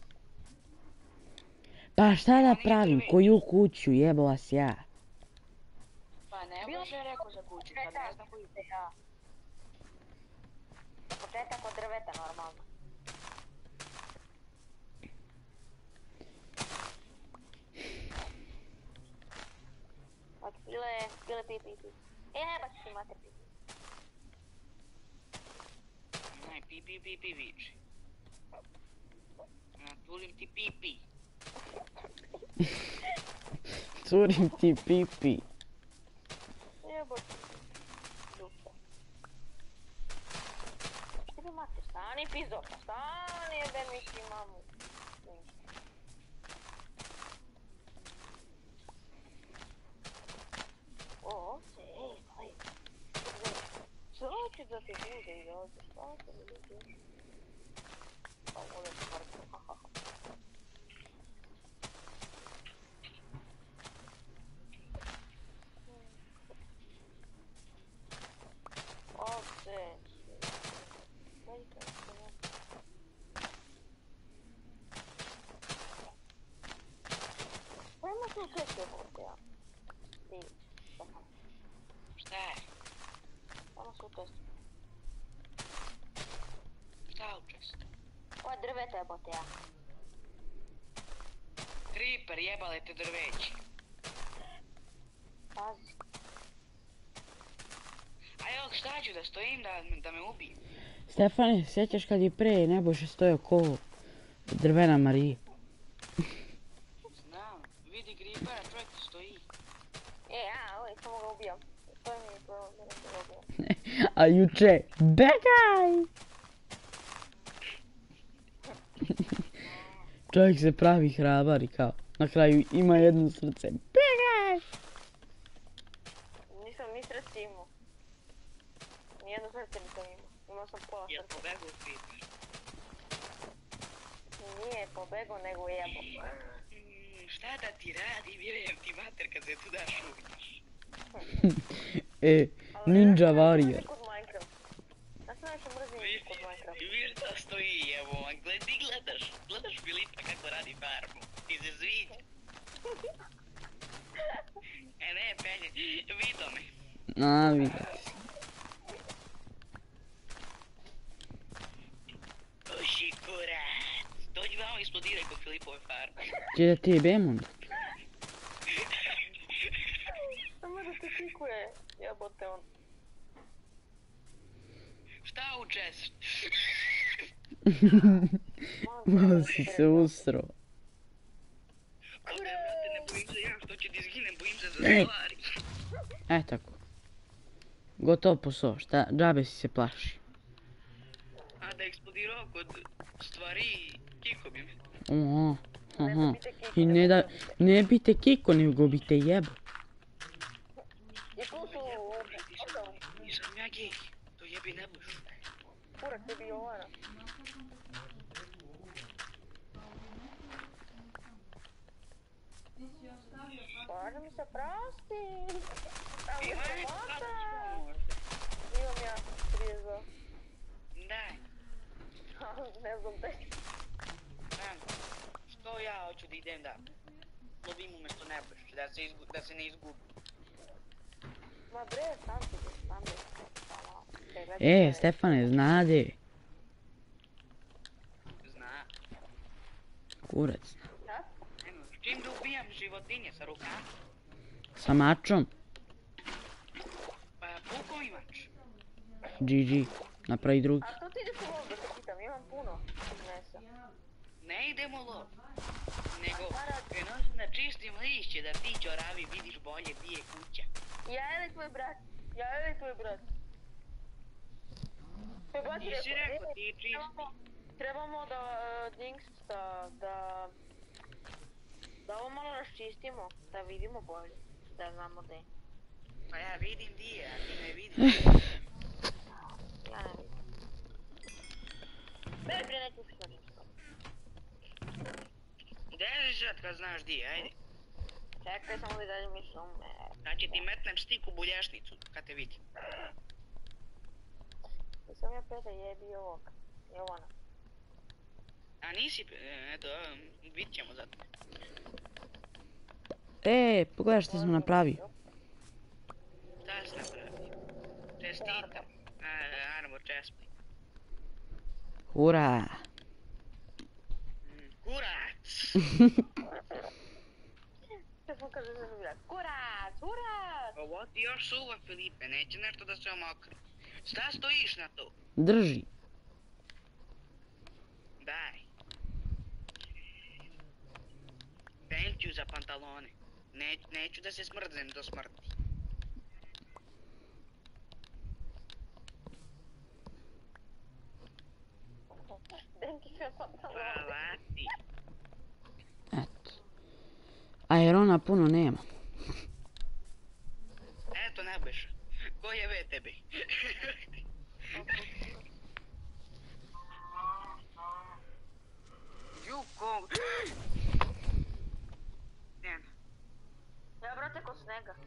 [SPEAKER 2] Pa šta da
[SPEAKER 3] nije
[SPEAKER 2] pravim?
[SPEAKER 3] drveće.
[SPEAKER 2] Koju kuću? Jebo vas ja.
[SPEAKER 3] Pa ne može rekao za kuću, sad ne znam koju.
[SPEAKER 1] Ja. Za početak od drveta normalno. Od pile, pile pi pi pi. E, ba ću ti mater pi.
[SPEAKER 3] Naj, pi pi pi pi viči. A, tulim ti pi pi.
[SPEAKER 2] Curim ti pipi.
[SPEAKER 1] Jebo ti. Ljuta. Ti bi mater, stani pizdo, pa stani jebe mi ti mamu. O, ovce, ej, staj. Što će da ti bude i ovdje, šta će da ti bude? Pa ovdje ti parku, ha ha ha. Ovce. Velika je to. Pa ima tu kreće ovdje, ja. Vidite, šta?
[SPEAKER 3] Šta je?
[SPEAKER 1] Samo su to.
[SPEAKER 3] Šta u chest?
[SPEAKER 1] Ovo je drveta jebote, ja.
[SPEAKER 3] Creeper, jebale te drveće.
[SPEAKER 1] Pazi.
[SPEAKER 3] A evo, šta ću da stojim da, da me ubiju?
[SPEAKER 2] Stefane, sjećaš kad je pre Nebojša stojao ko drvena Marija?
[SPEAKER 3] Znam, vidi creepera, čovjek stoji.
[SPEAKER 1] E, ja, ovo samo ga ubijam. To mi je problem, da ne ga ubijam.
[SPEAKER 2] A juče, begaj! Čovjek se pravi hrabar i kao, na kraju ima jedno srce. Begaj!
[SPEAKER 1] Nisam ni srce imao. Nijedno srce nisam imao. Imao sam pola
[SPEAKER 3] Jel
[SPEAKER 1] srca.
[SPEAKER 3] pobegao creeper?
[SPEAKER 1] Nije pobego, nego jebo.
[SPEAKER 3] Mm, šta da ti radi, vjerujem ti mater kad se tu da šutiš.
[SPEAKER 2] E, Ninja Warrior.
[SPEAKER 1] Kod Minecraft. Ja sam najviše mrzim kod Minecraft.
[SPEAKER 3] Viš da stoji, evo, gledi, gledaš, gledaš Filipa kako radi farmu. Ti se sviđa. E ne, penje, vidio me.
[SPEAKER 2] A, vidio si.
[SPEAKER 3] Oši kurac. Dođi vamo eksplodiraj kod Filipove farme.
[SPEAKER 2] Če da ti jebem onda?
[SPEAKER 1] Samo da te kikuje. Jebote on.
[SPEAKER 3] Šta u chest?
[SPEAKER 2] Malo si se usro.
[SPEAKER 3] Kure, brate, ne bojim se ja što ću da izginem, bojim se za
[SPEAKER 2] Ej.
[SPEAKER 3] stvari.
[SPEAKER 2] E tako. Gotovo posao, šta, džabe si se plaši.
[SPEAKER 3] A da eksplodirao kod stvari, kiko bi me.
[SPEAKER 2] Oho, aha. I ne da, ne bi te kiko, nego bi te jebo.
[SPEAKER 1] I tu su...
[SPEAKER 3] Nisam ja gej, to jebi ne buš.
[SPEAKER 1] Kurak tebi Jovana. Može mi se prosti. Tamo je tomata. Imam ja trideset dva.
[SPEAKER 3] Daj.
[SPEAKER 1] Ne znam te.
[SPEAKER 3] idem da lovim umjesto Nebojše, da se, izgu, da se ne izgubi.
[SPEAKER 1] Ma bre, sam ti bre, sam bre.
[SPEAKER 2] E, Stefane, znade.
[SPEAKER 3] Zna.
[SPEAKER 2] Kurac.
[SPEAKER 1] Da?
[SPEAKER 3] Eno, s čim da ubijam životinje sa rukama?
[SPEAKER 2] Sa mačom.
[SPEAKER 3] Pa pukom imač.
[SPEAKER 2] G G. Napravi drugi.
[SPEAKER 1] A to ti ideš u lov da te pitam, imam puno mesa.
[SPEAKER 3] Ne idemo lov. Nego, eno, na čistim lišće da ti čoravi vidiš bolje bije kuća.
[SPEAKER 1] Ja ili tvoj brat? Ja ili tvoj brat? Tvoj brat je
[SPEAKER 3] Nisi
[SPEAKER 1] rekao,
[SPEAKER 3] rekao
[SPEAKER 1] "E,
[SPEAKER 3] ti čisti.
[SPEAKER 1] trebamo- Trebamo da, uh, Dings, da, da, da ovo malo raščistimo, da vidimo bolje, da znamo gde.
[SPEAKER 3] Pa ja vidim di je, a ti ne vidiš.
[SPEAKER 1] Ja ne vidim. Meni prije neću ušli na
[SPEAKER 3] Gdje si sad kad znaš di je, ajde.
[SPEAKER 1] Čekaj, samo da dađem mišlju ume.
[SPEAKER 3] Znači ti metnem stik u buljašnicu kad te vidim.
[SPEAKER 1] Nisam ja peta jebi ovog, Jovana.
[SPEAKER 3] A nisi, e, eto, um, vidit ćemo zato.
[SPEAKER 2] E, pogledaj što sam napravio.
[SPEAKER 3] Šta si napravio? Čestitam. A, Armor chestplate.
[SPEAKER 2] Hura.
[SPEAKER 3] Mm, Kurac!
[SPEAKER 1] Što sam kaže za življa? Kurac, kurac!
[SPEAKER 3] Ovo ti još suva, Filipe, neće nešto da se omokri. Šta stojiš na to?
[SPEAKER 2] Drži.
[SPEAKER 3] Daj. Thank you za pantalone. Ne, neću da se smrznem do smrti.
[SPEAKER 1] Denki sve pantalone.
[SPEAKER 3] Hvala ti.
[SPEAKER 2] Eto. Aerona puno nema.
[SPEAKER 3] Eto Nebojša. Ko je ve tebe? Juko. Ne.
[SPEAKER 1] Ja brate ko snega.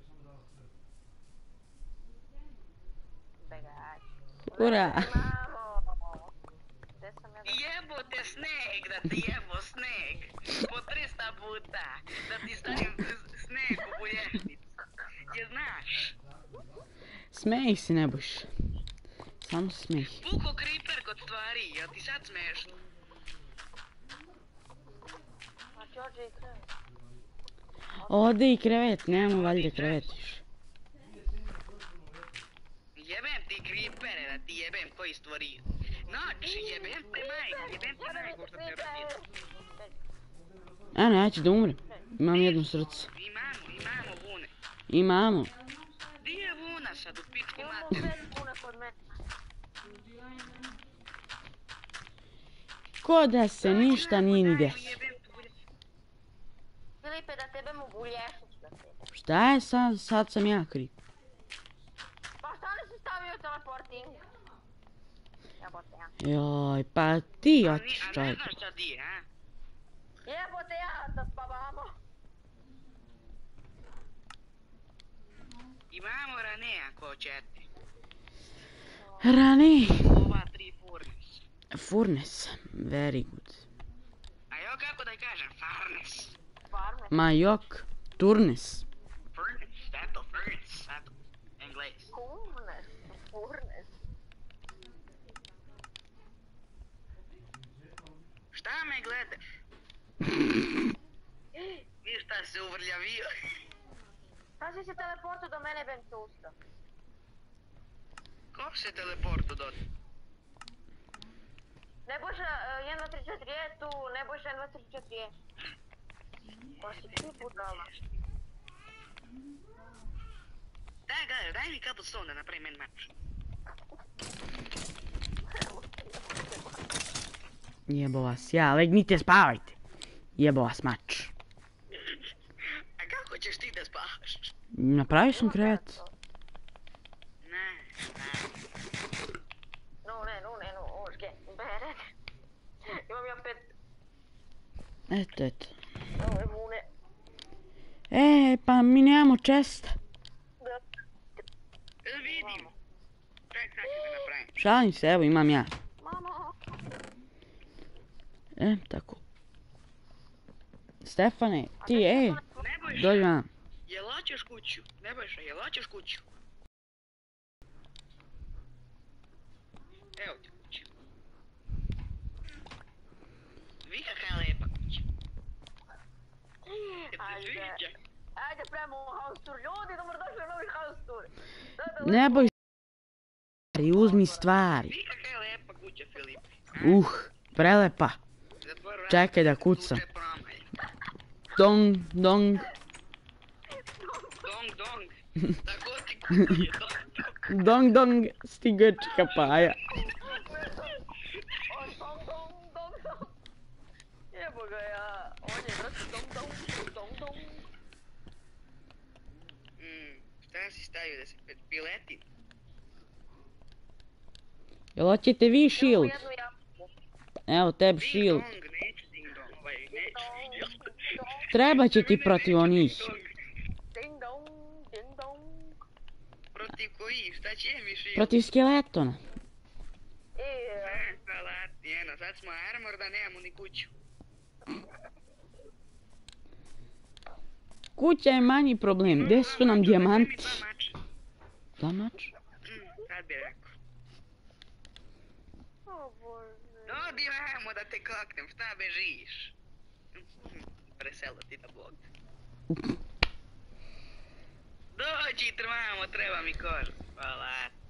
[SPEAKER 1] Begaj.
[SPEAKER 2] Hura.
[SPEAKER 1] Mamo. Gde sam ja da...
[SPEAKER 3] Jebote sneg, da ti jebo sneg. Po trista puta. Da ti stavim sneg u bulješnicu. Je znaš?
[SPEAKER 2] Smej si, ne boš. Samo se smej.
[SPEAKER 3] Puko creeper kod stvari, jel ti sad smešno?
[SPEAKER 1] Znači ođe i krenu.
[SPEAKER 2] Ode i krevet, nemamo valjda krevetiš.
[SPEAKER 3] Jebem ti creepere, da ti jebem koji stvorio. Znači, jebem te majku, jebem te majku što te rodio.
[SPEAKER 2] Ano, ja ću da umrem. Imam jedno srce.
[SPEAKER 3] Imamo, imamo vune.
[SPEAKER 2] Imamo.
[SPEAKER 3] Di je vuna sad u pičku
[SPEAKER 1] Imamo
[SPEAKER 3] mater?
[SPEAKER 1] sve pune kod mene.
[SPEAKER 2] Ko da se ništa nije ni desilo.
[SPEAKER 3] Jebem te bulje.
[SPEAKER 1] Filipe, da tebe mu bulješnicu da tebe.
[SPEAKER 2] Šta je sad, sad sam ja kriv.
[SPEAKER 1] Pa šta nisi stavio teleporting? Jebote ja.
[SPEAKER 2] Joj, pa ti
[SPEAKER 3] A ni-
[SPEAKER 2] otiš
[SPEAKER 3] a ne
[SPEAKER 2] čovjek.
[SPEAKER 3] znaš šta di je, a?
[SPEAKER 1] Jebote ja da spavamo.
[SPEAKER 3] Imamo ranea ko ćete.
[SPEAKER 2] Rani.
[SPEAKER 3] Ova tri furnes.
[SPEAKER 2] Furnes. Very good.
[SPEAKER 3] A jo kako da kažem, farnes.
[SPEAKER 1] Farme.
[SPEAKER 2] Ma jok. Turnes.
[SPEAKER 3] Furnes, eto, furnes, eto. Engles.
[SPEAKER 1] Furnes. Furnes.
[SPEAKER 3] Šta me gledaš? Ništa se uvrljavio.
[SPEAKER 1] Kad si se teleportu do mene, Ben Tusta?
[SPEAKER 3] Ko se teleportu dodi?
[SPEAKER 1] Nebojša, uh, jedan, dva, tri, četiri je tu, Nebojša, jedan, dva, tri, četiri je. Pa si ti budala.
[SPEAKER 3] Daj, gledaj, daj mi cobblestone da napravim en mač.
[SPEAKER 2] Jebo vas, ja, legnite, spavajte. Jebo vas mač.
[SPEAKER 3] A kako ćeš ti da spavaš?
[SPEAKER 2] Napravio sam krevet.
[SPEAKER 3] Ne, ne.
[SPEAKER 1] No, ne, no, ne, no, oške, bere. Imam ja pet,
[SPEAKER 2] Eto, eto.
[SPEAKER 1] ove mune.
[SPEAKER 2] E, pa mi nemamo česta.
[SPEAKER 1] Da.
[SPEAKER 3] Jel vidim? Čekaj, sad ću da napravim.
[SPEAKER 2] Šalim se, evo imam ja.
[SPEAKER 1] Mama.
[SPEAKER 2] E, tako. Stefane, ti, ej,
[SPEAKER 3] Nebojša,
[SPEAKER 2] dođi vam.
[SPEAKER 3] jel hoćeš kuću? Nebojša, jel hoćeš kuću? Evo ti kuću. Vi kakva je lijepa kuća. Jel se
[SPEAKER 1] Ajde.
[SPEAKER 3] sviđa?
[SPEAKER 1] Ajde prema u house tour. Ljudi, dobrodošli u novi house tour.
[SPEAKER 2] Ne boj stvari, uzmi stvari.
[SPEAKER 3] Vi kakva je lijepa kuća, Filip.
[SPEAKER 2] Uh, prelepa.
[SPEAKER 3] Zatvor vrata.
[SPEAKER 2] Čekaj da kucam.
[SPEAKER 3] Kuće promaj.
[SPEAKER 2] Dong, dong,
[SPEAKER 3] Dong, dong. Tako ti kuće, dong, dong.
[SPEAKER 2] dong, dong, stigo je čika Paja.
[SPEAKER 1] On dom dom dom dom. Jebo ga ja. On je vrati dom dom dom dom.
[SPEAKER 3] Mm, šta si stavio da se pet pileti?
[SPEAKER 2] Jel hoćete vi shield?
[SPEAKER 1] Jednu jabuku.
[SPEAKER 2] Evo tebi
[SPEAKER 3] Ding
[SPEAKER 2] shield.
[SPEAKER 3] dong, neću ding dong, ovaj, neću.
[SPEAKER 2] Treba će ti protiv onih.
[SPEAKER 1] Ding dong, ding dong.
[SPEAKER 3] Protiv koji? Šta će mi shield?
[SPEAKER 2] Protiv skeletona.
[SPEAKER 1] E,
[SPEAKER 3] E, salati, eno, sad smo armor da nemamo ni kuću.
[SPEAKER 2] Kuća je manji problem. Gdje su nam dijamanti?
[SPEAKER 3] Dva mača.
[SPEAKER 2] Dva mač?
[SPEAKER 3] Mm, sad bi rekao.
[SPEAKER 1] o bože.
[SPEAKER 3] Dodi vamo da te kaknem, šta bežiš? Preselo ti da blog. Dođi trvamo, treba mi koža. Hvala.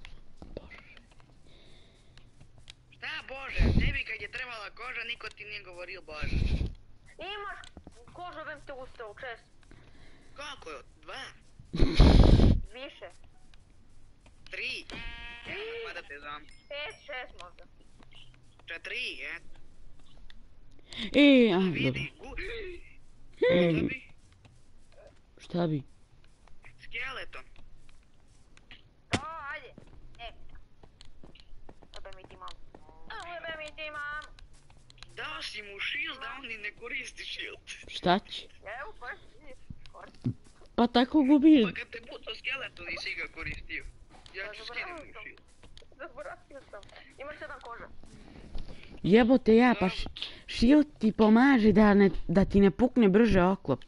[SPEAKER 3] Šta Bože, tebi kad je trebala koža, niko ti nije govorio Bože.
[SPEAKER 1] Imaš kožu vem te ustao, čest.
[SPEAKER 3] Kako je? Dva?
[SPEAKER 1] Više.
[SPEAKER 3] Tri? Evo, pa da te znam.
[SPEAKER 1] Pet, šest možda.
[SPEAKER 3] Četiri, eto.
[SPEAKER 2] E, a, dobro.
[SPEAKER 3] Vidi, gu...
[SPEAKER 2] Hmm.
[SPEAKER 3] Šta bi?
[SPEAKER 2] Šta bi?
[SPEAKER 3] Skeleton.
[SPEAKER 1] To, ajde. E. Ebe mi ti mam. Ebe mi ti mam.
[SPEAKER 3] Dao si mu shield, a on ni ne koristi shield.
[SPEAKER 2] Šta će?
[SPEAKER 1] Evo pa si.
[SPEAKER 2] Pa tako gubiš.
[SPEAKER 3] Pa kad te puto skeleton nisi ga koristio. Ja ću skinem mu shield.
[SPEAKER 1] Zaboravio sam. Imaš jedan koža.
[SPEAKER 2] Jebote ja, pa š- shield ti pomaže da, ne, da ti ne pukne brže oklop.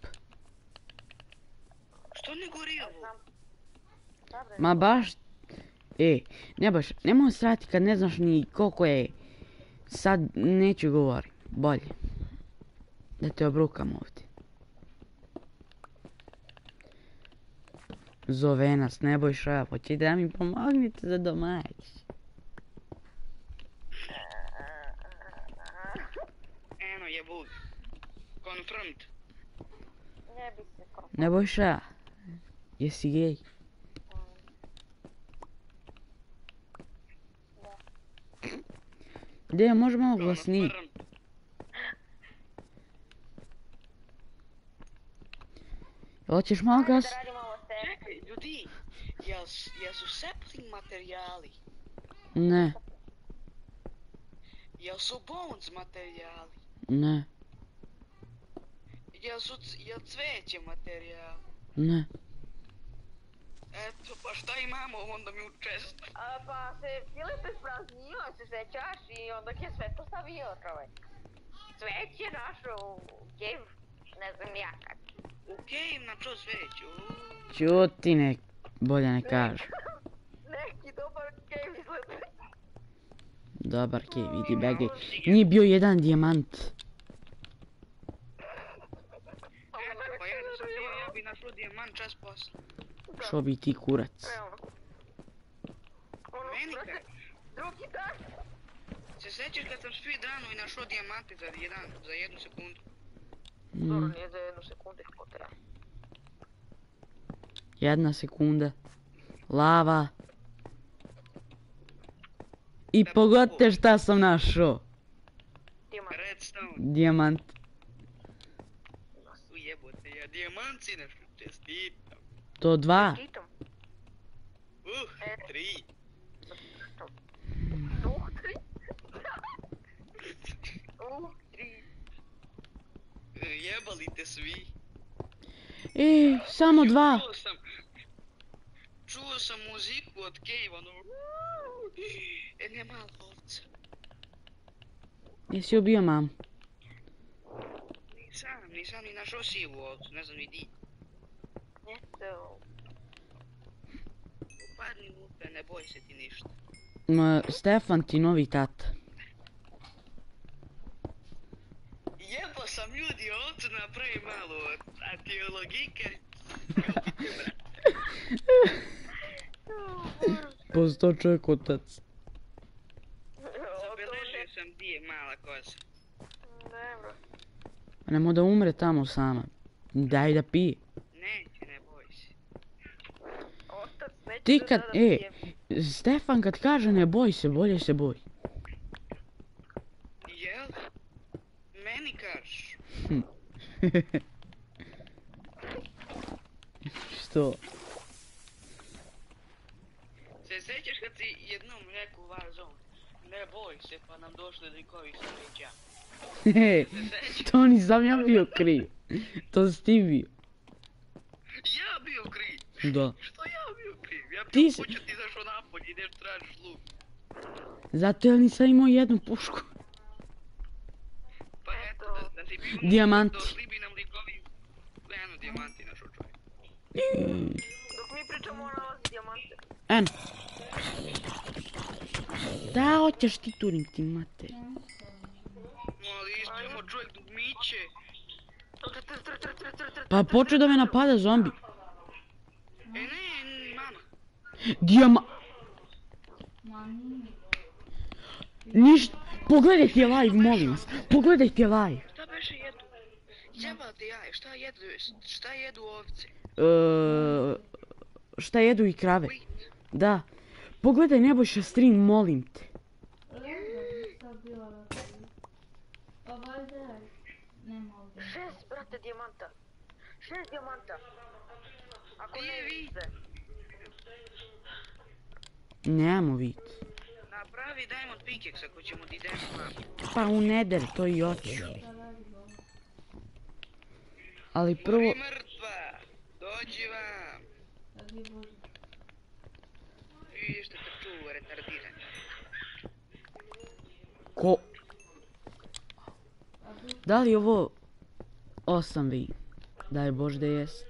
[SPEAKER 3] Što ne gori ovo?
[SPEAKER 1] Znam. Dobre.
[SPEAKER 2] Ma baš... E, ne baš, nemoj srati kad ne znaš ni koliko je. Sad neću govorit, bolje. Da te obrukam ovdje. Zove nas, Nebojša, hoćete da mi pomognite za domać.
[SPEAKER 3] Eno je bug. Confirmed.
[SPEAKER 1] Ne bi se ko.
[SPEAKER 2] Nebojša, jesi gej? Gdje, može malo glasniji?
[SPEAKER 3] Confirmed.
[SPEAKER 2] Hoćeš malo
[SPEAKER 1] Ajde
[SPEAKER 2] gas?
[SPEAKER 1] da radimo ovo s tebe.
[SPEAKER 3] Čekaj, ljudi, jel, s- jel su sapling materijali?
[SPEAKER 2] Ne,
[SPEAKER 3] Jel su bones materijali?
[SPEAKER 2] ne,
[SPEAKER 3] Jel su c- jel cveće materijali?
[SPEAKER 2] ne.
[SPEAKER 3] Eto, pa šta imamo onda mi u čestu?
[SPEAKER 1] A, pa se Filip ispraznio, se sećaš i onda je sve postavio čovek. Sveć je našo u cave, ne znam ja kak.
[SPEAKER 3] U cave na čo sveću?
[SPEAKER 2] Čuti, nek, bolje ne kažu.
[SPEAKER 1] Neki dobar cave izgleda.
[SPEAKER 2] Dobar kej, vidi begej. Nije bio jedan dijamant.
[SPEAKER 3] Eto, pa ja da sam bio, ja bi našao dijamant čas posle.
[SPEAKER 2] Šo bi ti kurac.
[SPEAKER 1] Realno. Ono,
[SPEAKER 3] Meni
[SPEAKER 1] brate,
[SPEAKER 3] kaj?
[SPEAKER 1] drugi dan.
[SPEAKER 3] Se sećaš kad sam speedrunuo i našao dijamante za jedan, za jednu sekundu?
[SPEAKER 1] Dobro,
[SPEAKER 2] Mm,
[SPEAKER 1] nije za jednu sekundu kako treba.
[SPEAKER 2] jedna sekunda. Lava. I pogodite šta sam našao.
[SPEAKER 1] Ti imaš.
[SPEAKER 3] Redstone.
[SPEAKER 2] Dijamant.
[SPEAKER 3] Ujebote, ja dijamant si nešto čestitam.
[SPEAKER 2] To dva.
[SPEAKER 1] Titom.
[SPEAKER 3] Uh, tri.
[SPEAKER 1] Uh, tri. Uh, tri.
[SPEAKER 3] E, Jebali te svi.
[SPEAKER 2] E, samo dva.
[SPEAKER 3] Čuo sam, čuo sam muziku od Cave, ono... E, nema lovca.
[SPEAKER 2] Jesi ubio mamu?
[SPEAKER 3] Nisam, nisam ni našao sivu ovcu, ne znam ni di.
[SPEAKER 1] Eto.
[SPEAKER 3] Upadni unutra, ne boj se ti ništa.
[SPEAKER 2] Ma, Stefan ti novi tata.
[SPEAKER 3] Jebo sam ljudi, ovcu napravi malo a ti je logika.
[SPEAKER 2] Postao čovjek otac.
[SPEAKER 3] Zabeležio sam di je mala koza.
[SPEAKER 1] Ne, bro.
[SPEAKER 2] Nemo da umre tamo sama. Daj da pije.
[SPEAKER 3] Neće, ne boj se.
[SPEAKER 1] Otac, neće
[SPEAKER 2] Ti
[SPEAKER 1] da
[SPEAKER 2] kad,
[SPEAKER 1] sada
[SPEAKER 2] e,
[SPEAKER 1] pijem.
[SPEAKER 2] Stefan kad kaže ne boj se, bolje se boj.
[SPEAKER 3] Jel? Meni kažeš?
[SPEAKER 2] Što?
[SPEAKER 3] Se sjećaš kad si jednom rekao u Warzone? Ne boj se, pa nam došli likovi sa leđa.
[SPEAKER 2] He, to nisam ja bio kriv. To si ti bio.
[SPEAKER 3] Ja bio kriv.
[SPEAKER 2] Da.
[SPEAKER 3] Što ja bio kriv? Ja
[SPEAKER 2] Ti
[SPEAKER 3] bio
[SPEAKER 2] si-
[SPEAKER 3] kuća, ti izašao napolje, ideš tražiš luk.
[SPEAKER 2] Zato jer nisam imao jednu pušku.
[SPEAKER 3] Pa eto, da, da si bio
[SPEAKER 2] Dijamanti.
[SPEAKER 3] došli bi nam likovi. Eno, dijamanti našao čovjek.
[SPEAKER 1] Dok mi pričamo o nalazi dijamante.
[SPEAKER 2] Eno. Da, hoćeš ti turim ti mate.
[SPEAKER 3] Ali ispijemo čovjek dugmiće.
[SPEAKER 1] Tr, tr, tr, tr, tr, tr, tr,
[SPEAKER 2] Pa
[SPEAKER 1] tr,
[SPEAKER 2] počeo da me
[SPEAKER 1] tr, tr.
[SPEAKER 2] napada zombi.
[SPEAKER 3] E ne, mama.
[SPEAKER 2] Dijama...
[SPEAKER 4] Ma nije.
[SPEAKER 2] Ništa. Pogledaj ti je live, molim vas. Pogledaj ti je live.
[SPEAKER 3] Šta beše jedu? Jebate jaj, šta jedu, šta jedu ovce?
[SPEAKER 2] Eee... Šta jedu i krave?
[SPEAKER 3] Wheat.
[SPEAKER 2] Da. Pogledaj Nebojša stream, molim te.
[SPEAKER 4] Šta bila da to je? Pa valjda nema ovdje.
[SPEAKER 1] Šest, brate, dijamanta. Šest dijamanta. Ako
[SPEAKER 3] Di
[SPEAKER 1] ne
[SPEAKER 3] je vi?
[SPEAKER 1] vidite.
[SPEAKER 2] Nemamo vid.
[SPEAKER 3] Napravi diamond pickaxe ako ćemo ti idemo vam.
[SPEAKER 2] Pa u Nether to i hoću. Ali prvo...
[SPEAKER 3] Mori mrtva, dođi vam.
[SPEAKER 4] Sad je Bože.
[SPEAKER 3] Vidiš što te čuva, retardiran.
[SPEAKER 2] Ko... Da li je ovo... Osam vi? Daj Bož da jest.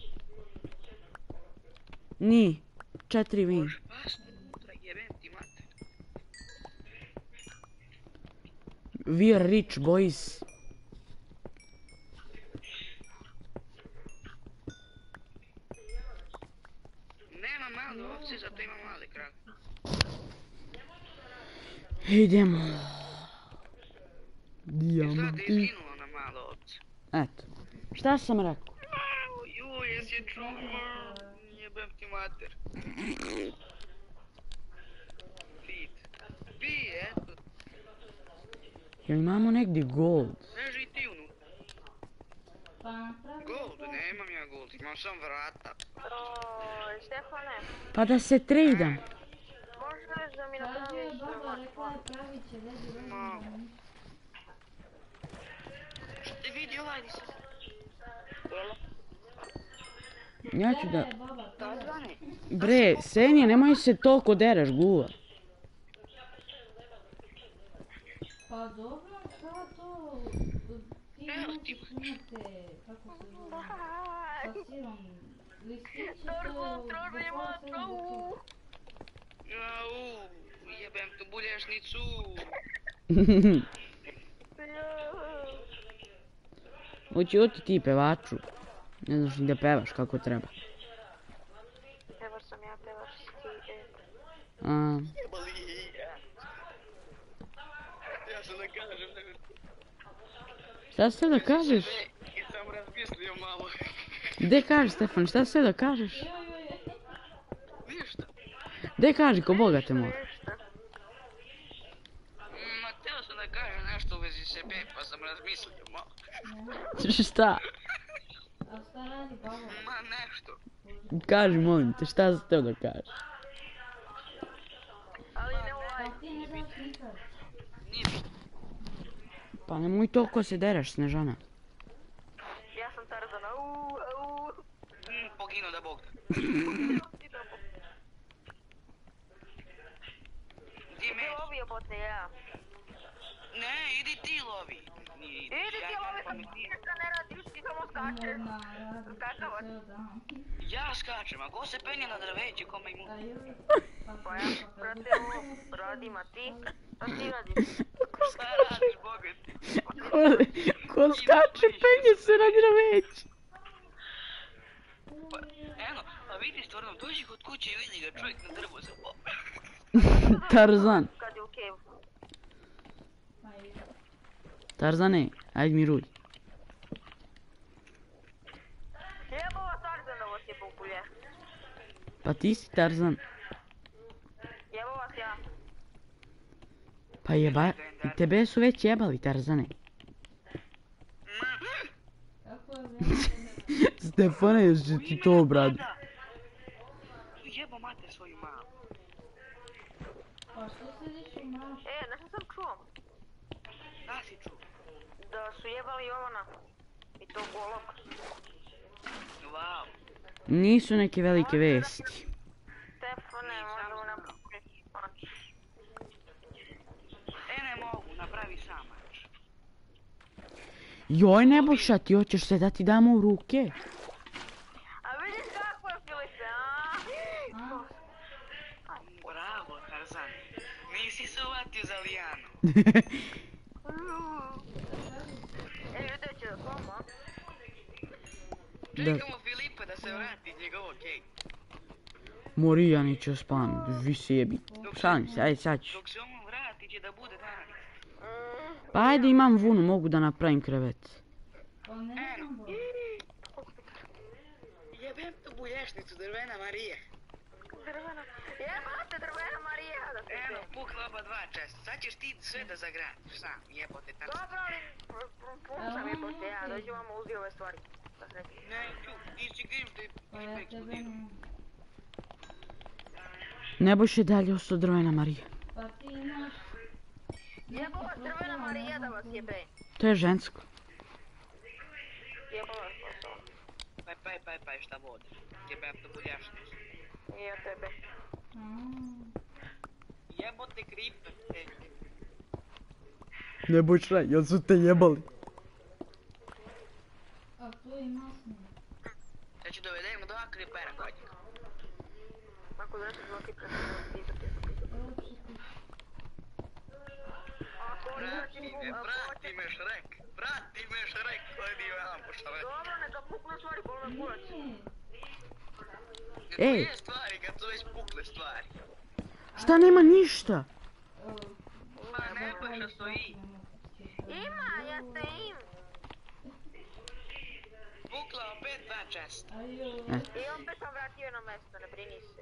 [SPEAKER 2] Ni. Četiri vi.
[SPEAKER 3] Možeš pasnu unutra, jebem ti mater.
[SPEAKER 2] We are rich boys.
[SPEAKER 3] Nema male ovce, zato ima male krave.
[SPEAKER 2] Idemo.
[SPEAKER 3] Izgleda da je
[SPEAKER 2] Dijamanti.
[SPEAKER 3] izginula na male ovce.
[SPEAKER 2] Eto. Šta sam rekao?
[SPEAKER 3] Ju, jesi čuva, jebem ti mater. Vid. Bi, eto,
[SPEAKER 2] Jel imamo negdje gold?
[SPEAKER 3] leži ti unutra.
[SPEAKER 4] Pa napravi
[SPEAKER 3] Gold, nemam ja gold, imam sam vrata.
[SPEAKER 1] Oj, Stefane,
[SPEAKER 2] Pa da se tradam.
[SPEAKER 1] možeš da mi
[SPEAKER 4] Kaže je
[SPEAKER 1] napraviš...
[SPEAKER 4] baba, rekla je pravit će vezi vezi.
[SPEAKER 3] Ma. Što ti vidi ovaj di se...
[SPEAKER 2] Ja ću da...
[SPEAKER 4] Je baba,
[SPEAKER 3] Da, zvane.
[SPEAKER 2] Bre, Senje, nemoj se toliko deraš, guva.
[SPEAKER 4] pa dobro, šta to? Ti
[SPEAKER 3] Evo ti.
[SPEAKER 4] možeš imate, kako se zove, sa sirom, listići, to
[SPEAKER 1] Torbo,
[SPEAKER 4] je
[SPEAKER 1] trožbe,
[SPEAKER 4] do
[SPEAKER 1] ima,
[SPEAKER 4] pola sedam do
[SPEAKER 1] trovu.
[SPEAKER 3] Au, jebem tu bulješnicu.
[SPEAKER 2] Hoći oti ti pevaču. Ne znaš ni da pevaš kako treba.
[SPEAKER 1] Pevaš sam ja, pevaš si ti, e.
[SPEAKER 2] A,
[SPEAKER 3] Jebali, ja. Ja sam da kažem, nego...
[SPEAKER 2] šta se da kažeš?
[SPEAKER 3] Ja sam razmislio malo.
[SPEAKER 2] Gde kažeš, Stefan, šta se da kažeš?
[SPEAKER 3] Ništa.
[SPEAKER 2] Gde kaži, ko Boga te mora.
[SPEAKER 1] Ništa.
[SPEAKER 3] Ma, teo sam da kažem nešto u vezi sebe, pa sam razmislio malo.
[SPEAKER 2] Šta?
[SPEAKER 4] A šta radi baba?
[SPEAKER 3] Ma, nešto.
[SPEAKER 2] Kaži, molim te, šta si teo da kažeš?
[SPEAKER 1] Ali ne ovaj.
[SPEAKER 4] Pa ti ne daš nikad.
[SPEAKER 3] Nije bitno.
[SPEAKER 2] Pa nemoj toliko se deraš, Snežana.
[SPEAKER 1] Ja sam Tarzan, au, au.
[SPEAKER 3] Mm, poginuo da Bog da.
[SPEAKER 1] Ti da po...
[SPEAKER 3] Di
[SPEAKER 1] Ti
[SPEAKER 3] me?
[SPEAKER 1] lovi jebote, ja.
[SPEAKER 3] Ne, idi ti lovi. Idi,
[SPEAKER 1] Idi ti lovi, kad ništa ne radiš. skače.
[SPEAKER 4] Na radu,
[SPEAKER 1] Kakavac.
[SPEAKER 4] ceo dan.
[SPEAKER 3] Ja skačem, a ko se penje na drveće, kome imu?
[SPEAKER 4] A joj,
[SPEAKER 1] Pa ja, brate, ovo radim, a ti? Šta ti radiš?
[SPEAKER 3] Šta radiš, bogat?
[SPEAKER 2] Ko, ko skače, penje se na drveće.
[SPEAKER 3] Pa, eno, pa vidi stvarno, dođi kod kuće i vidi ga čovjek na drvu se pope.
[SPEAKER 2] Tarzan.
[SPEAKER 1] Kad je u kevu.
[SPEAKER 2] Tarzane, ajde miruj.
[SPEAKER 1] Jebova Tarzan da vas je populje.
[SPEAKER 2] Pa ti si Tarzan.
[SPEAKER 1] Jebo vas ja.
[SPEAKER 2] Pa jeba, i tebe su već jebali Tarzane.
[SPEAKER 4] Kako je vreme?
[SPEAKER 2] Stefane, još će ti to obradi.
[SPEAKER 3] Jebo mater svoju mamu.
[SPEAKER 4] Pa što sediš u mašu?
[SPEAKER 1] E, nešto sam čuo.
[SPEAKER 3] Da si čuo?
[SPEAKER 1] Da su jebali Jovana. I to golog.
[SPEAKER 3] Wow.
[SPEAKER 2] Nisu neke velike vesti.
[SPEAKER 1] Stefane, možemo napraviti mač.
[SPEAKER 3] E, ne mogu, napravi sam mač.
[SPEAKER 2] Joj Nebojša, ti hoćeš se da ti damo u ruke?
[SPEAKER 1] A vidiš kako je Filipe, a?
[SPEAKER 3] Bravo, Tarzan. Nisi se uvatio za lijanu.
[SPEAKER 1] E, ljudi će da slamo, a?
[SPEAKER 3] Čekamo Filipa da se vrati njegov okej.
[SPEAKER 2] Mori, ja neću span, vi se jebi. Šalim se, ajde sad ću.
[SPEAKER 3] Dok se on vrati će da bude dan.
[SPEAKER 2] Pa ajde imam vunu, mogu da napravim krevet.
[SPEAKER 4] Pa ne znam bo.
[SPEAKER 3] Jebem tu bulješnicu, drvena Marija.
[SPEAKER 1] Drvena. Jebate, drvena Marija da se
[SPEAKER 3] Eno,
[SPEAKER 1] te.
[SPEAKER 3] pukla oba dva česta. Sad ćeš ti sve da zagradiš sam, jebote Tarzan.
[SPEAKER 1] Dobro, ali pušam je poslije ja, dođu vam uzi ove stvari. Da se neki.
[SPEAKER 3] Neću, ti si kriv što je
[SPEAKER 4] Pa ja
[SPEAKER 3] ispek
[SPEAKER 4] tebe
[SPEAKER 3] studirao.
[SPEAKER 4] ne.
[SPEAKER 2] Nebojša dalje ostao drvena Marija.
[SPEAKER 4] Pa ti imaš...
[SPEAKER 1] Jebova drvena Marija da vas jebe.
[SPEAKER 2] To je žensko.
[SPEAKER 1] Jebova posao.
[SPEAKER 3] Paj, paj, paj, paj, šta vode. Jebem tu bulješnicu.
[SPEAKER 1] I ja tebe.
[SPEAKER 3] Jebote kripe. E,
[SPEAKER 2] Nebojša, jel su te jebali?
[SPEAKER 4] A tu ima sneg.
[SPEAKER 3] ja ću dovedem dva kripera kod njega.
[SPEAKER 1] Ako da nešto zvaki predstavljamo pitati. Ako oni
[SPEAKER 3] Vrati
[SPEAKER 1] znači
[SPEAKER 3] me, vrati me Šrek. Vrati me Šrek, hodi vamo Šrek.
[SPEAKER 1] dobro, neka pukne stvari, bol me kurac.
[SPEAKER 2] Ej.
[SPEAKER 3] Koje stvari kad su već pukle stvari?
[SPEAKER 2] Šta nema ništa?
[SPEAKER 3] Pa ne baš stoji.
[SPEAKER 1] Ima, ja stojim.
[SPEAKER 3] Pukla opet dva česta.
[SPEAKER 1] I opet sam vratio na mesto, ne brini se.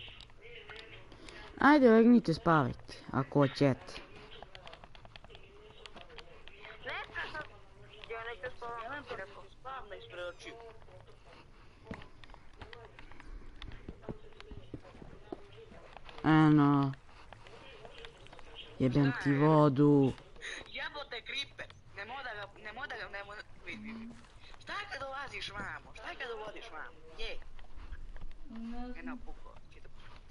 [SPEAKER 2] Ajde, legnite spavajte, ako hoćete.
[SPEAKER 1] Neću sam... Ja neću spavam, ti rekao.
[SPEAKER 3] Spavam me ispred očiju.
[SPEAKER 2] Eno. Jebem ti vodu.
[SPEAKER 3] Jebote kripe. Nemo da ga, nemo da ga, nemo... Vidi, vidi. Šta kad dolaziš vamo? Šta kad dovodiš vamo? Je.
[SPEAKER 4] Ne
[SPEAKER 3] Eno
[SPEAKER 4] znam.
[SPEAKER 3] puklo. Će da puklo.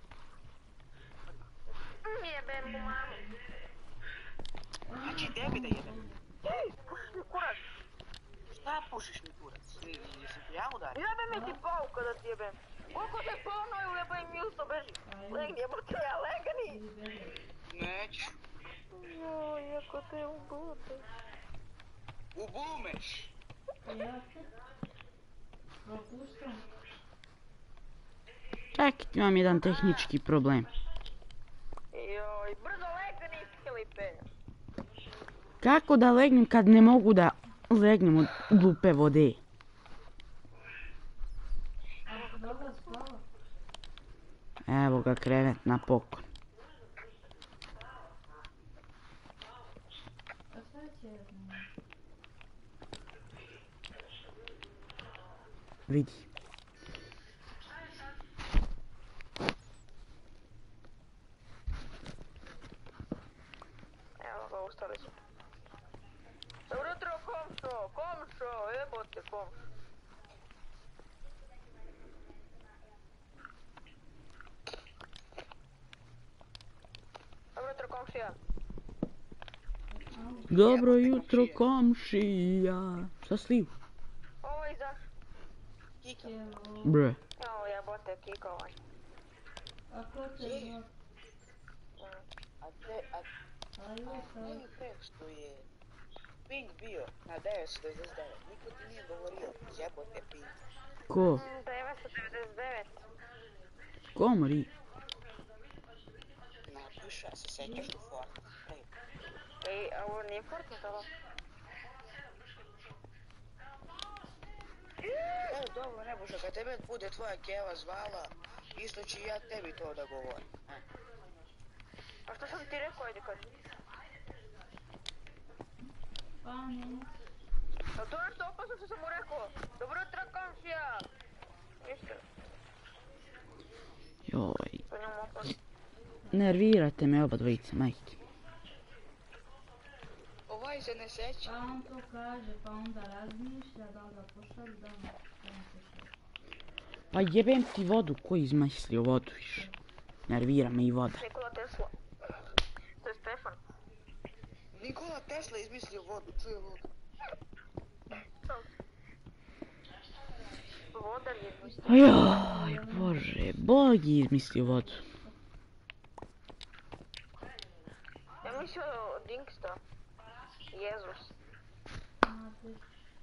[SPEAKER 1] Jebem mu mamu.
[SPEAKER 3] Znači tebi da jebem.
[SPEAKER 1] Pušiš mi kurac.
[SPEAKER 3] Šta pušiš mi kurac? Jesi ti ja udario?
[SPEAKER 1] Jebem mi ti pauka da ti jebem. Koliko te ponoju, jebem mi usto beži. Legni, jebote ja, legni.
[SPEAKER 3] Neću.
[SPEAKER 1] Joj, ako te ubute.
[SPEAKER 3] Ubumeš.
[SPEAKER 4] Ja te propuštam.
[SPEAKER 2] Čekajte, imam jedan tehnički problem.
[SPEAKER 1] Joj, brzo legni, Filipe.
[SPEAKER 2] Kako da legnem kad ne mogu da legnem od glupe vode?
[SPEAKER 4] A dobro spava.
[SPEAKER 2] Evo ga krevet na pokon.
[SPEAKER 4] A šta će ja znam?
[SPEAKER 2] Vidi.
[SPEAKER 1] Evo ga, ustali su. Dobro jutro, komšo, komšo, jebote, komšo. Dobro jutro, komšija.
[SPEAKER 2] Dobro jutro komšija. Šta sliv?
[SPEAKER 3] Kika.
[SPEAKER 4] Evo,
[SPEAKER 2] Bre.
[SPEAKER 1] Evo jebote kikovaj.
[SPEAKER 4] a ko te zvati?
[SPEAKER 3] A te, a
[SPEAKER 4] Ajde,
[SPEAKER 3] meni tekstu je ping bio na devet šezdeset devet. Niko ti nije govorio jebote ping.
[SPEAKER 2] Ko?
[SPEAKER 1] devetsto devedeset devet.
[SPEAKER 2] Ko, Mari?
[SPEAKER 3] Napiša, se sećaš u Fortnite.
[SPEAKER 1] Ej, a ovo nije Fortnite, ovo?
[SPEAKER 3] Evo, dobro, ne bože, kad tebe bude tvoja keva zvala, isto ću i ja tebi to da govorim. E.
[SPEAKER 1] A što sam ti rekao, ajde kaži?
[SPEAKER 4] pa ne.
[SPEAKER 1] A to je što opasno što sam mu rekao. Dobro jutro, komšija. Ništa,
[SPEAKER 2] Joj.
[SPEAKER 1] to njemu opasno.
[SPEAKER 2] Nervirate me oba dvojica, majke.
[SPEAKER 3] Ovaj se ne seća.
[SPEAKER 4] Pa on to kaže, pa onda razmišlja da li ga pošalju, da li ga pošalju.
[SPEAKER 2] Pa jebem ti vodu, ko je izmislio vodu više. Nervira me i voda.
[SPEAKER 1] Nikola Tesla. To je Stefan.
[SPEAKER 3] Nikola Tesla izmislio vodu, čuje vodu.
[SPEAKER 1] Voda je izmislio.
[SPEAKER 2] Joj, bože, Bog je izmislio vodu.
[SPEAKER 1] Ja mislio od Inksta. Jezus.
[SPEAKER 4] Znate,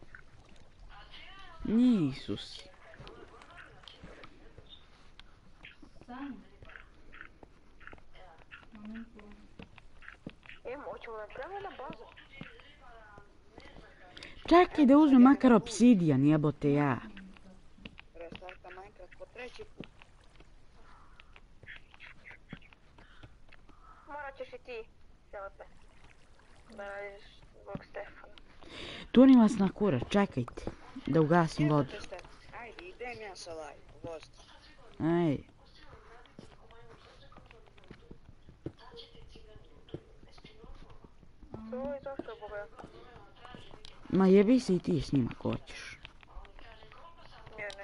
[SPEAKER 2] Nije Isus.
[SPEAKER 4] stani. Momentu.
[SPEAKER 1] Emo, hoćemo da pravimo na bazu.
[SPEAKER 2] Čekaj da uzmem makar obsidijan, jebote ja.
[SPEAKER 3] Restarta Minecraft po treći put.
[SPEAKER 1] Morat ćeš i ti, Filipe. Da radiš zbog Stefana.
[SPEAKER 2] Turim vas na kurac, čekajte. Da ugasim vodu.
[SPEAKER 3] Jebote ste. Ajde, idem ja sa live, vozite.
[SPEAKER 2] Ej,
[SPEAKER 1] To je zašto je Boga.
[SPEAKER 2] ma jebi se i ti s njima ko hoćeš.
[SPEAKER 1] Ne, ne.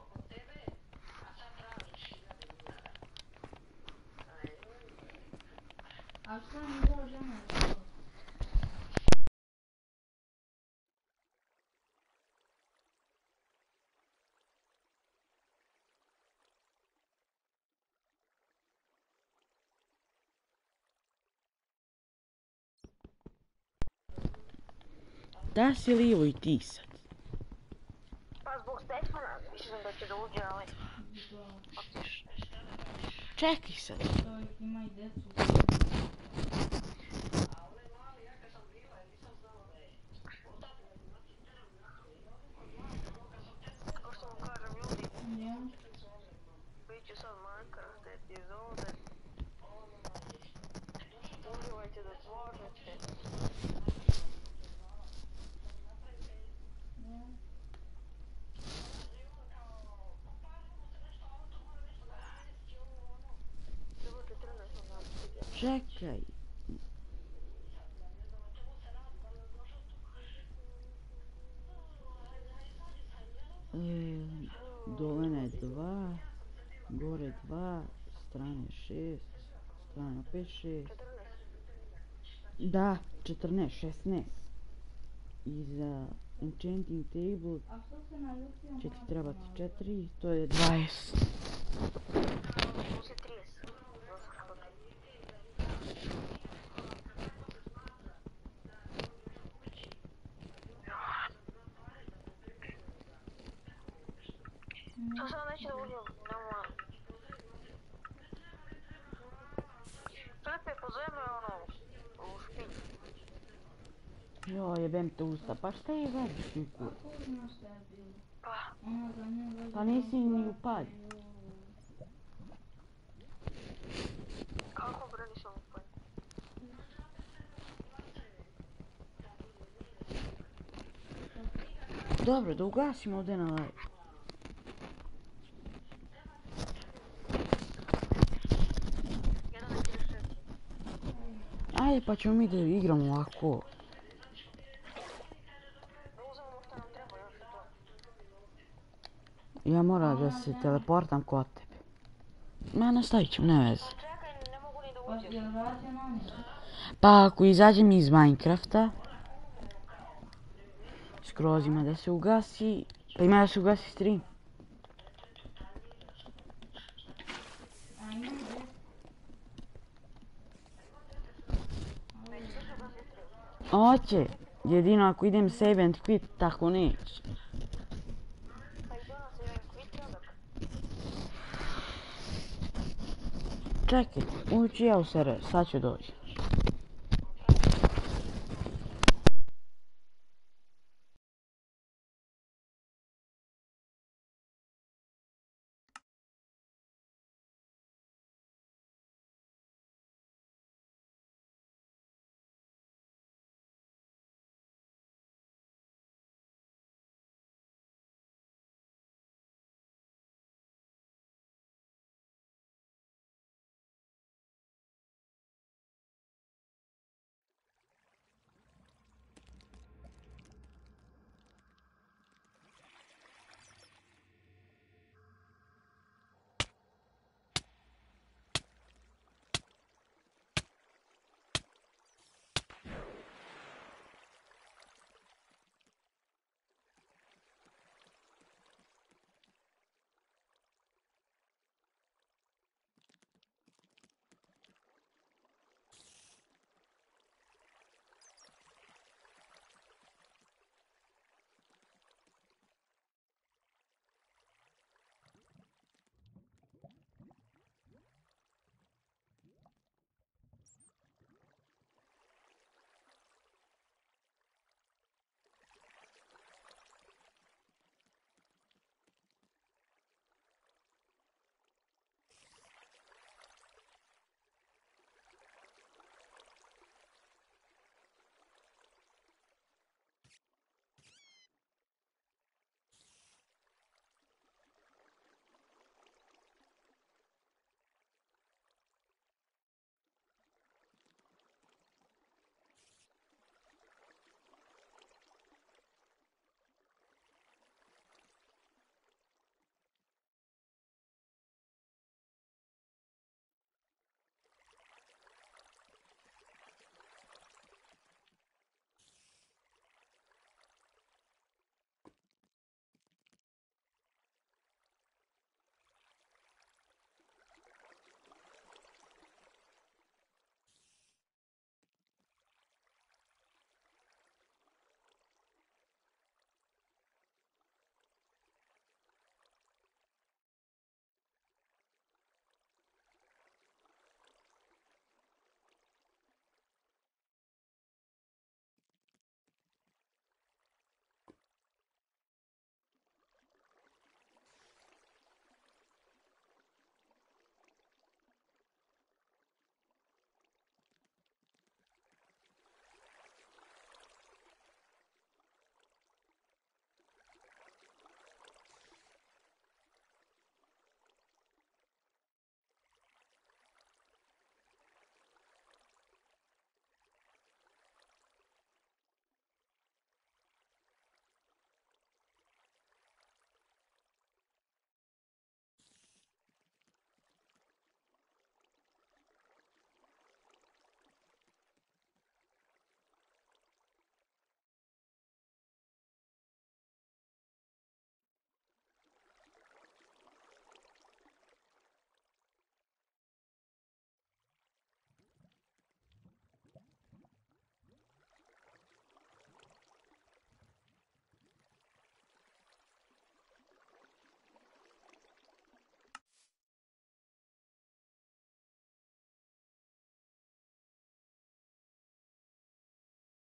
[SPEAKER 4] A šta mi to žena rekao?
[SPEAKER 2] Da si livo i ti sad.
[SPEAKER 1] Pa zbog Stefana, mislim da će da uđe, ali...
[SPEAKER 4] Da,
[SPEAKER 1] Otiš.
[SPEAKER 2] Čekaj sad.
[SPEAKER 4] čovjek ima i decu.
[SPEAKER 1] Kao što vam kažem, ljudi,
[SPEAKER 4] Ja,
[SPEAKER 1] bit će sad Minecraft epizode. Uživajte da slažete.
[SPEAKER 4] ja.
[SPEAKER 1] Trebate trnačno napisati.
[SPEAKER 2] Čekaj. E, dolene dva, gore dva, strane šest, strane opet šest. Da, četrnaest, šesnaest. I za enchanting table
[SPEAKER 4] A što se naljutio?
[SPEAKER 2] će ti trebati četiri, to je dvadeset.
[SPEAKER 1] Plus je trideset. To sad neće da uđem, nema... Filipe, pozove me ono, u špilj.
[SPEAKER 2] Joj, jebem te usta, pa šta je radiš mi kur?
[SPEAKER 4] Ko zna šta je bilo?
[SPEAKER 1] Pa,
[SPEAKER 4] Ona za nju već...
[SPEAKER 2] Pa nisi ni u pad.
[SPEAKER 1] kako bre nisam upalj?
[SPEAKER 2] Dobro, da ugasimo ovdje na live.
[SPEAKER 1] jedan na trideset četiri.
[SPEAKER 2] Ajde pa ćemo mi da igramo ovako.
[SPEAKER 1] Da uzmemo što nam treba još i to.
[SPEAKER 2] Ja moram da se teleportam kod tebe. Ma nastavit ćemo, ne veze.
[SPEAKER 1] Pa čekaj, ne mogu ni da
[SPEAKER 4] Pa
[SPEAKER 1] uđem.
[SPEAKER 4] jel vratio na nje?
[SPEAKER 2] Pa ako izađem iz Minecrafta, skroz ima da se ugasi, pa ima da se ugasi stream. Sad će, jedino ako idem save and quit, tako neće.
[SPEAKER 1] Pa i donos jedan quit onda.
[SPEAKER 2] Čekaj, ući ja u server, sad ću doći.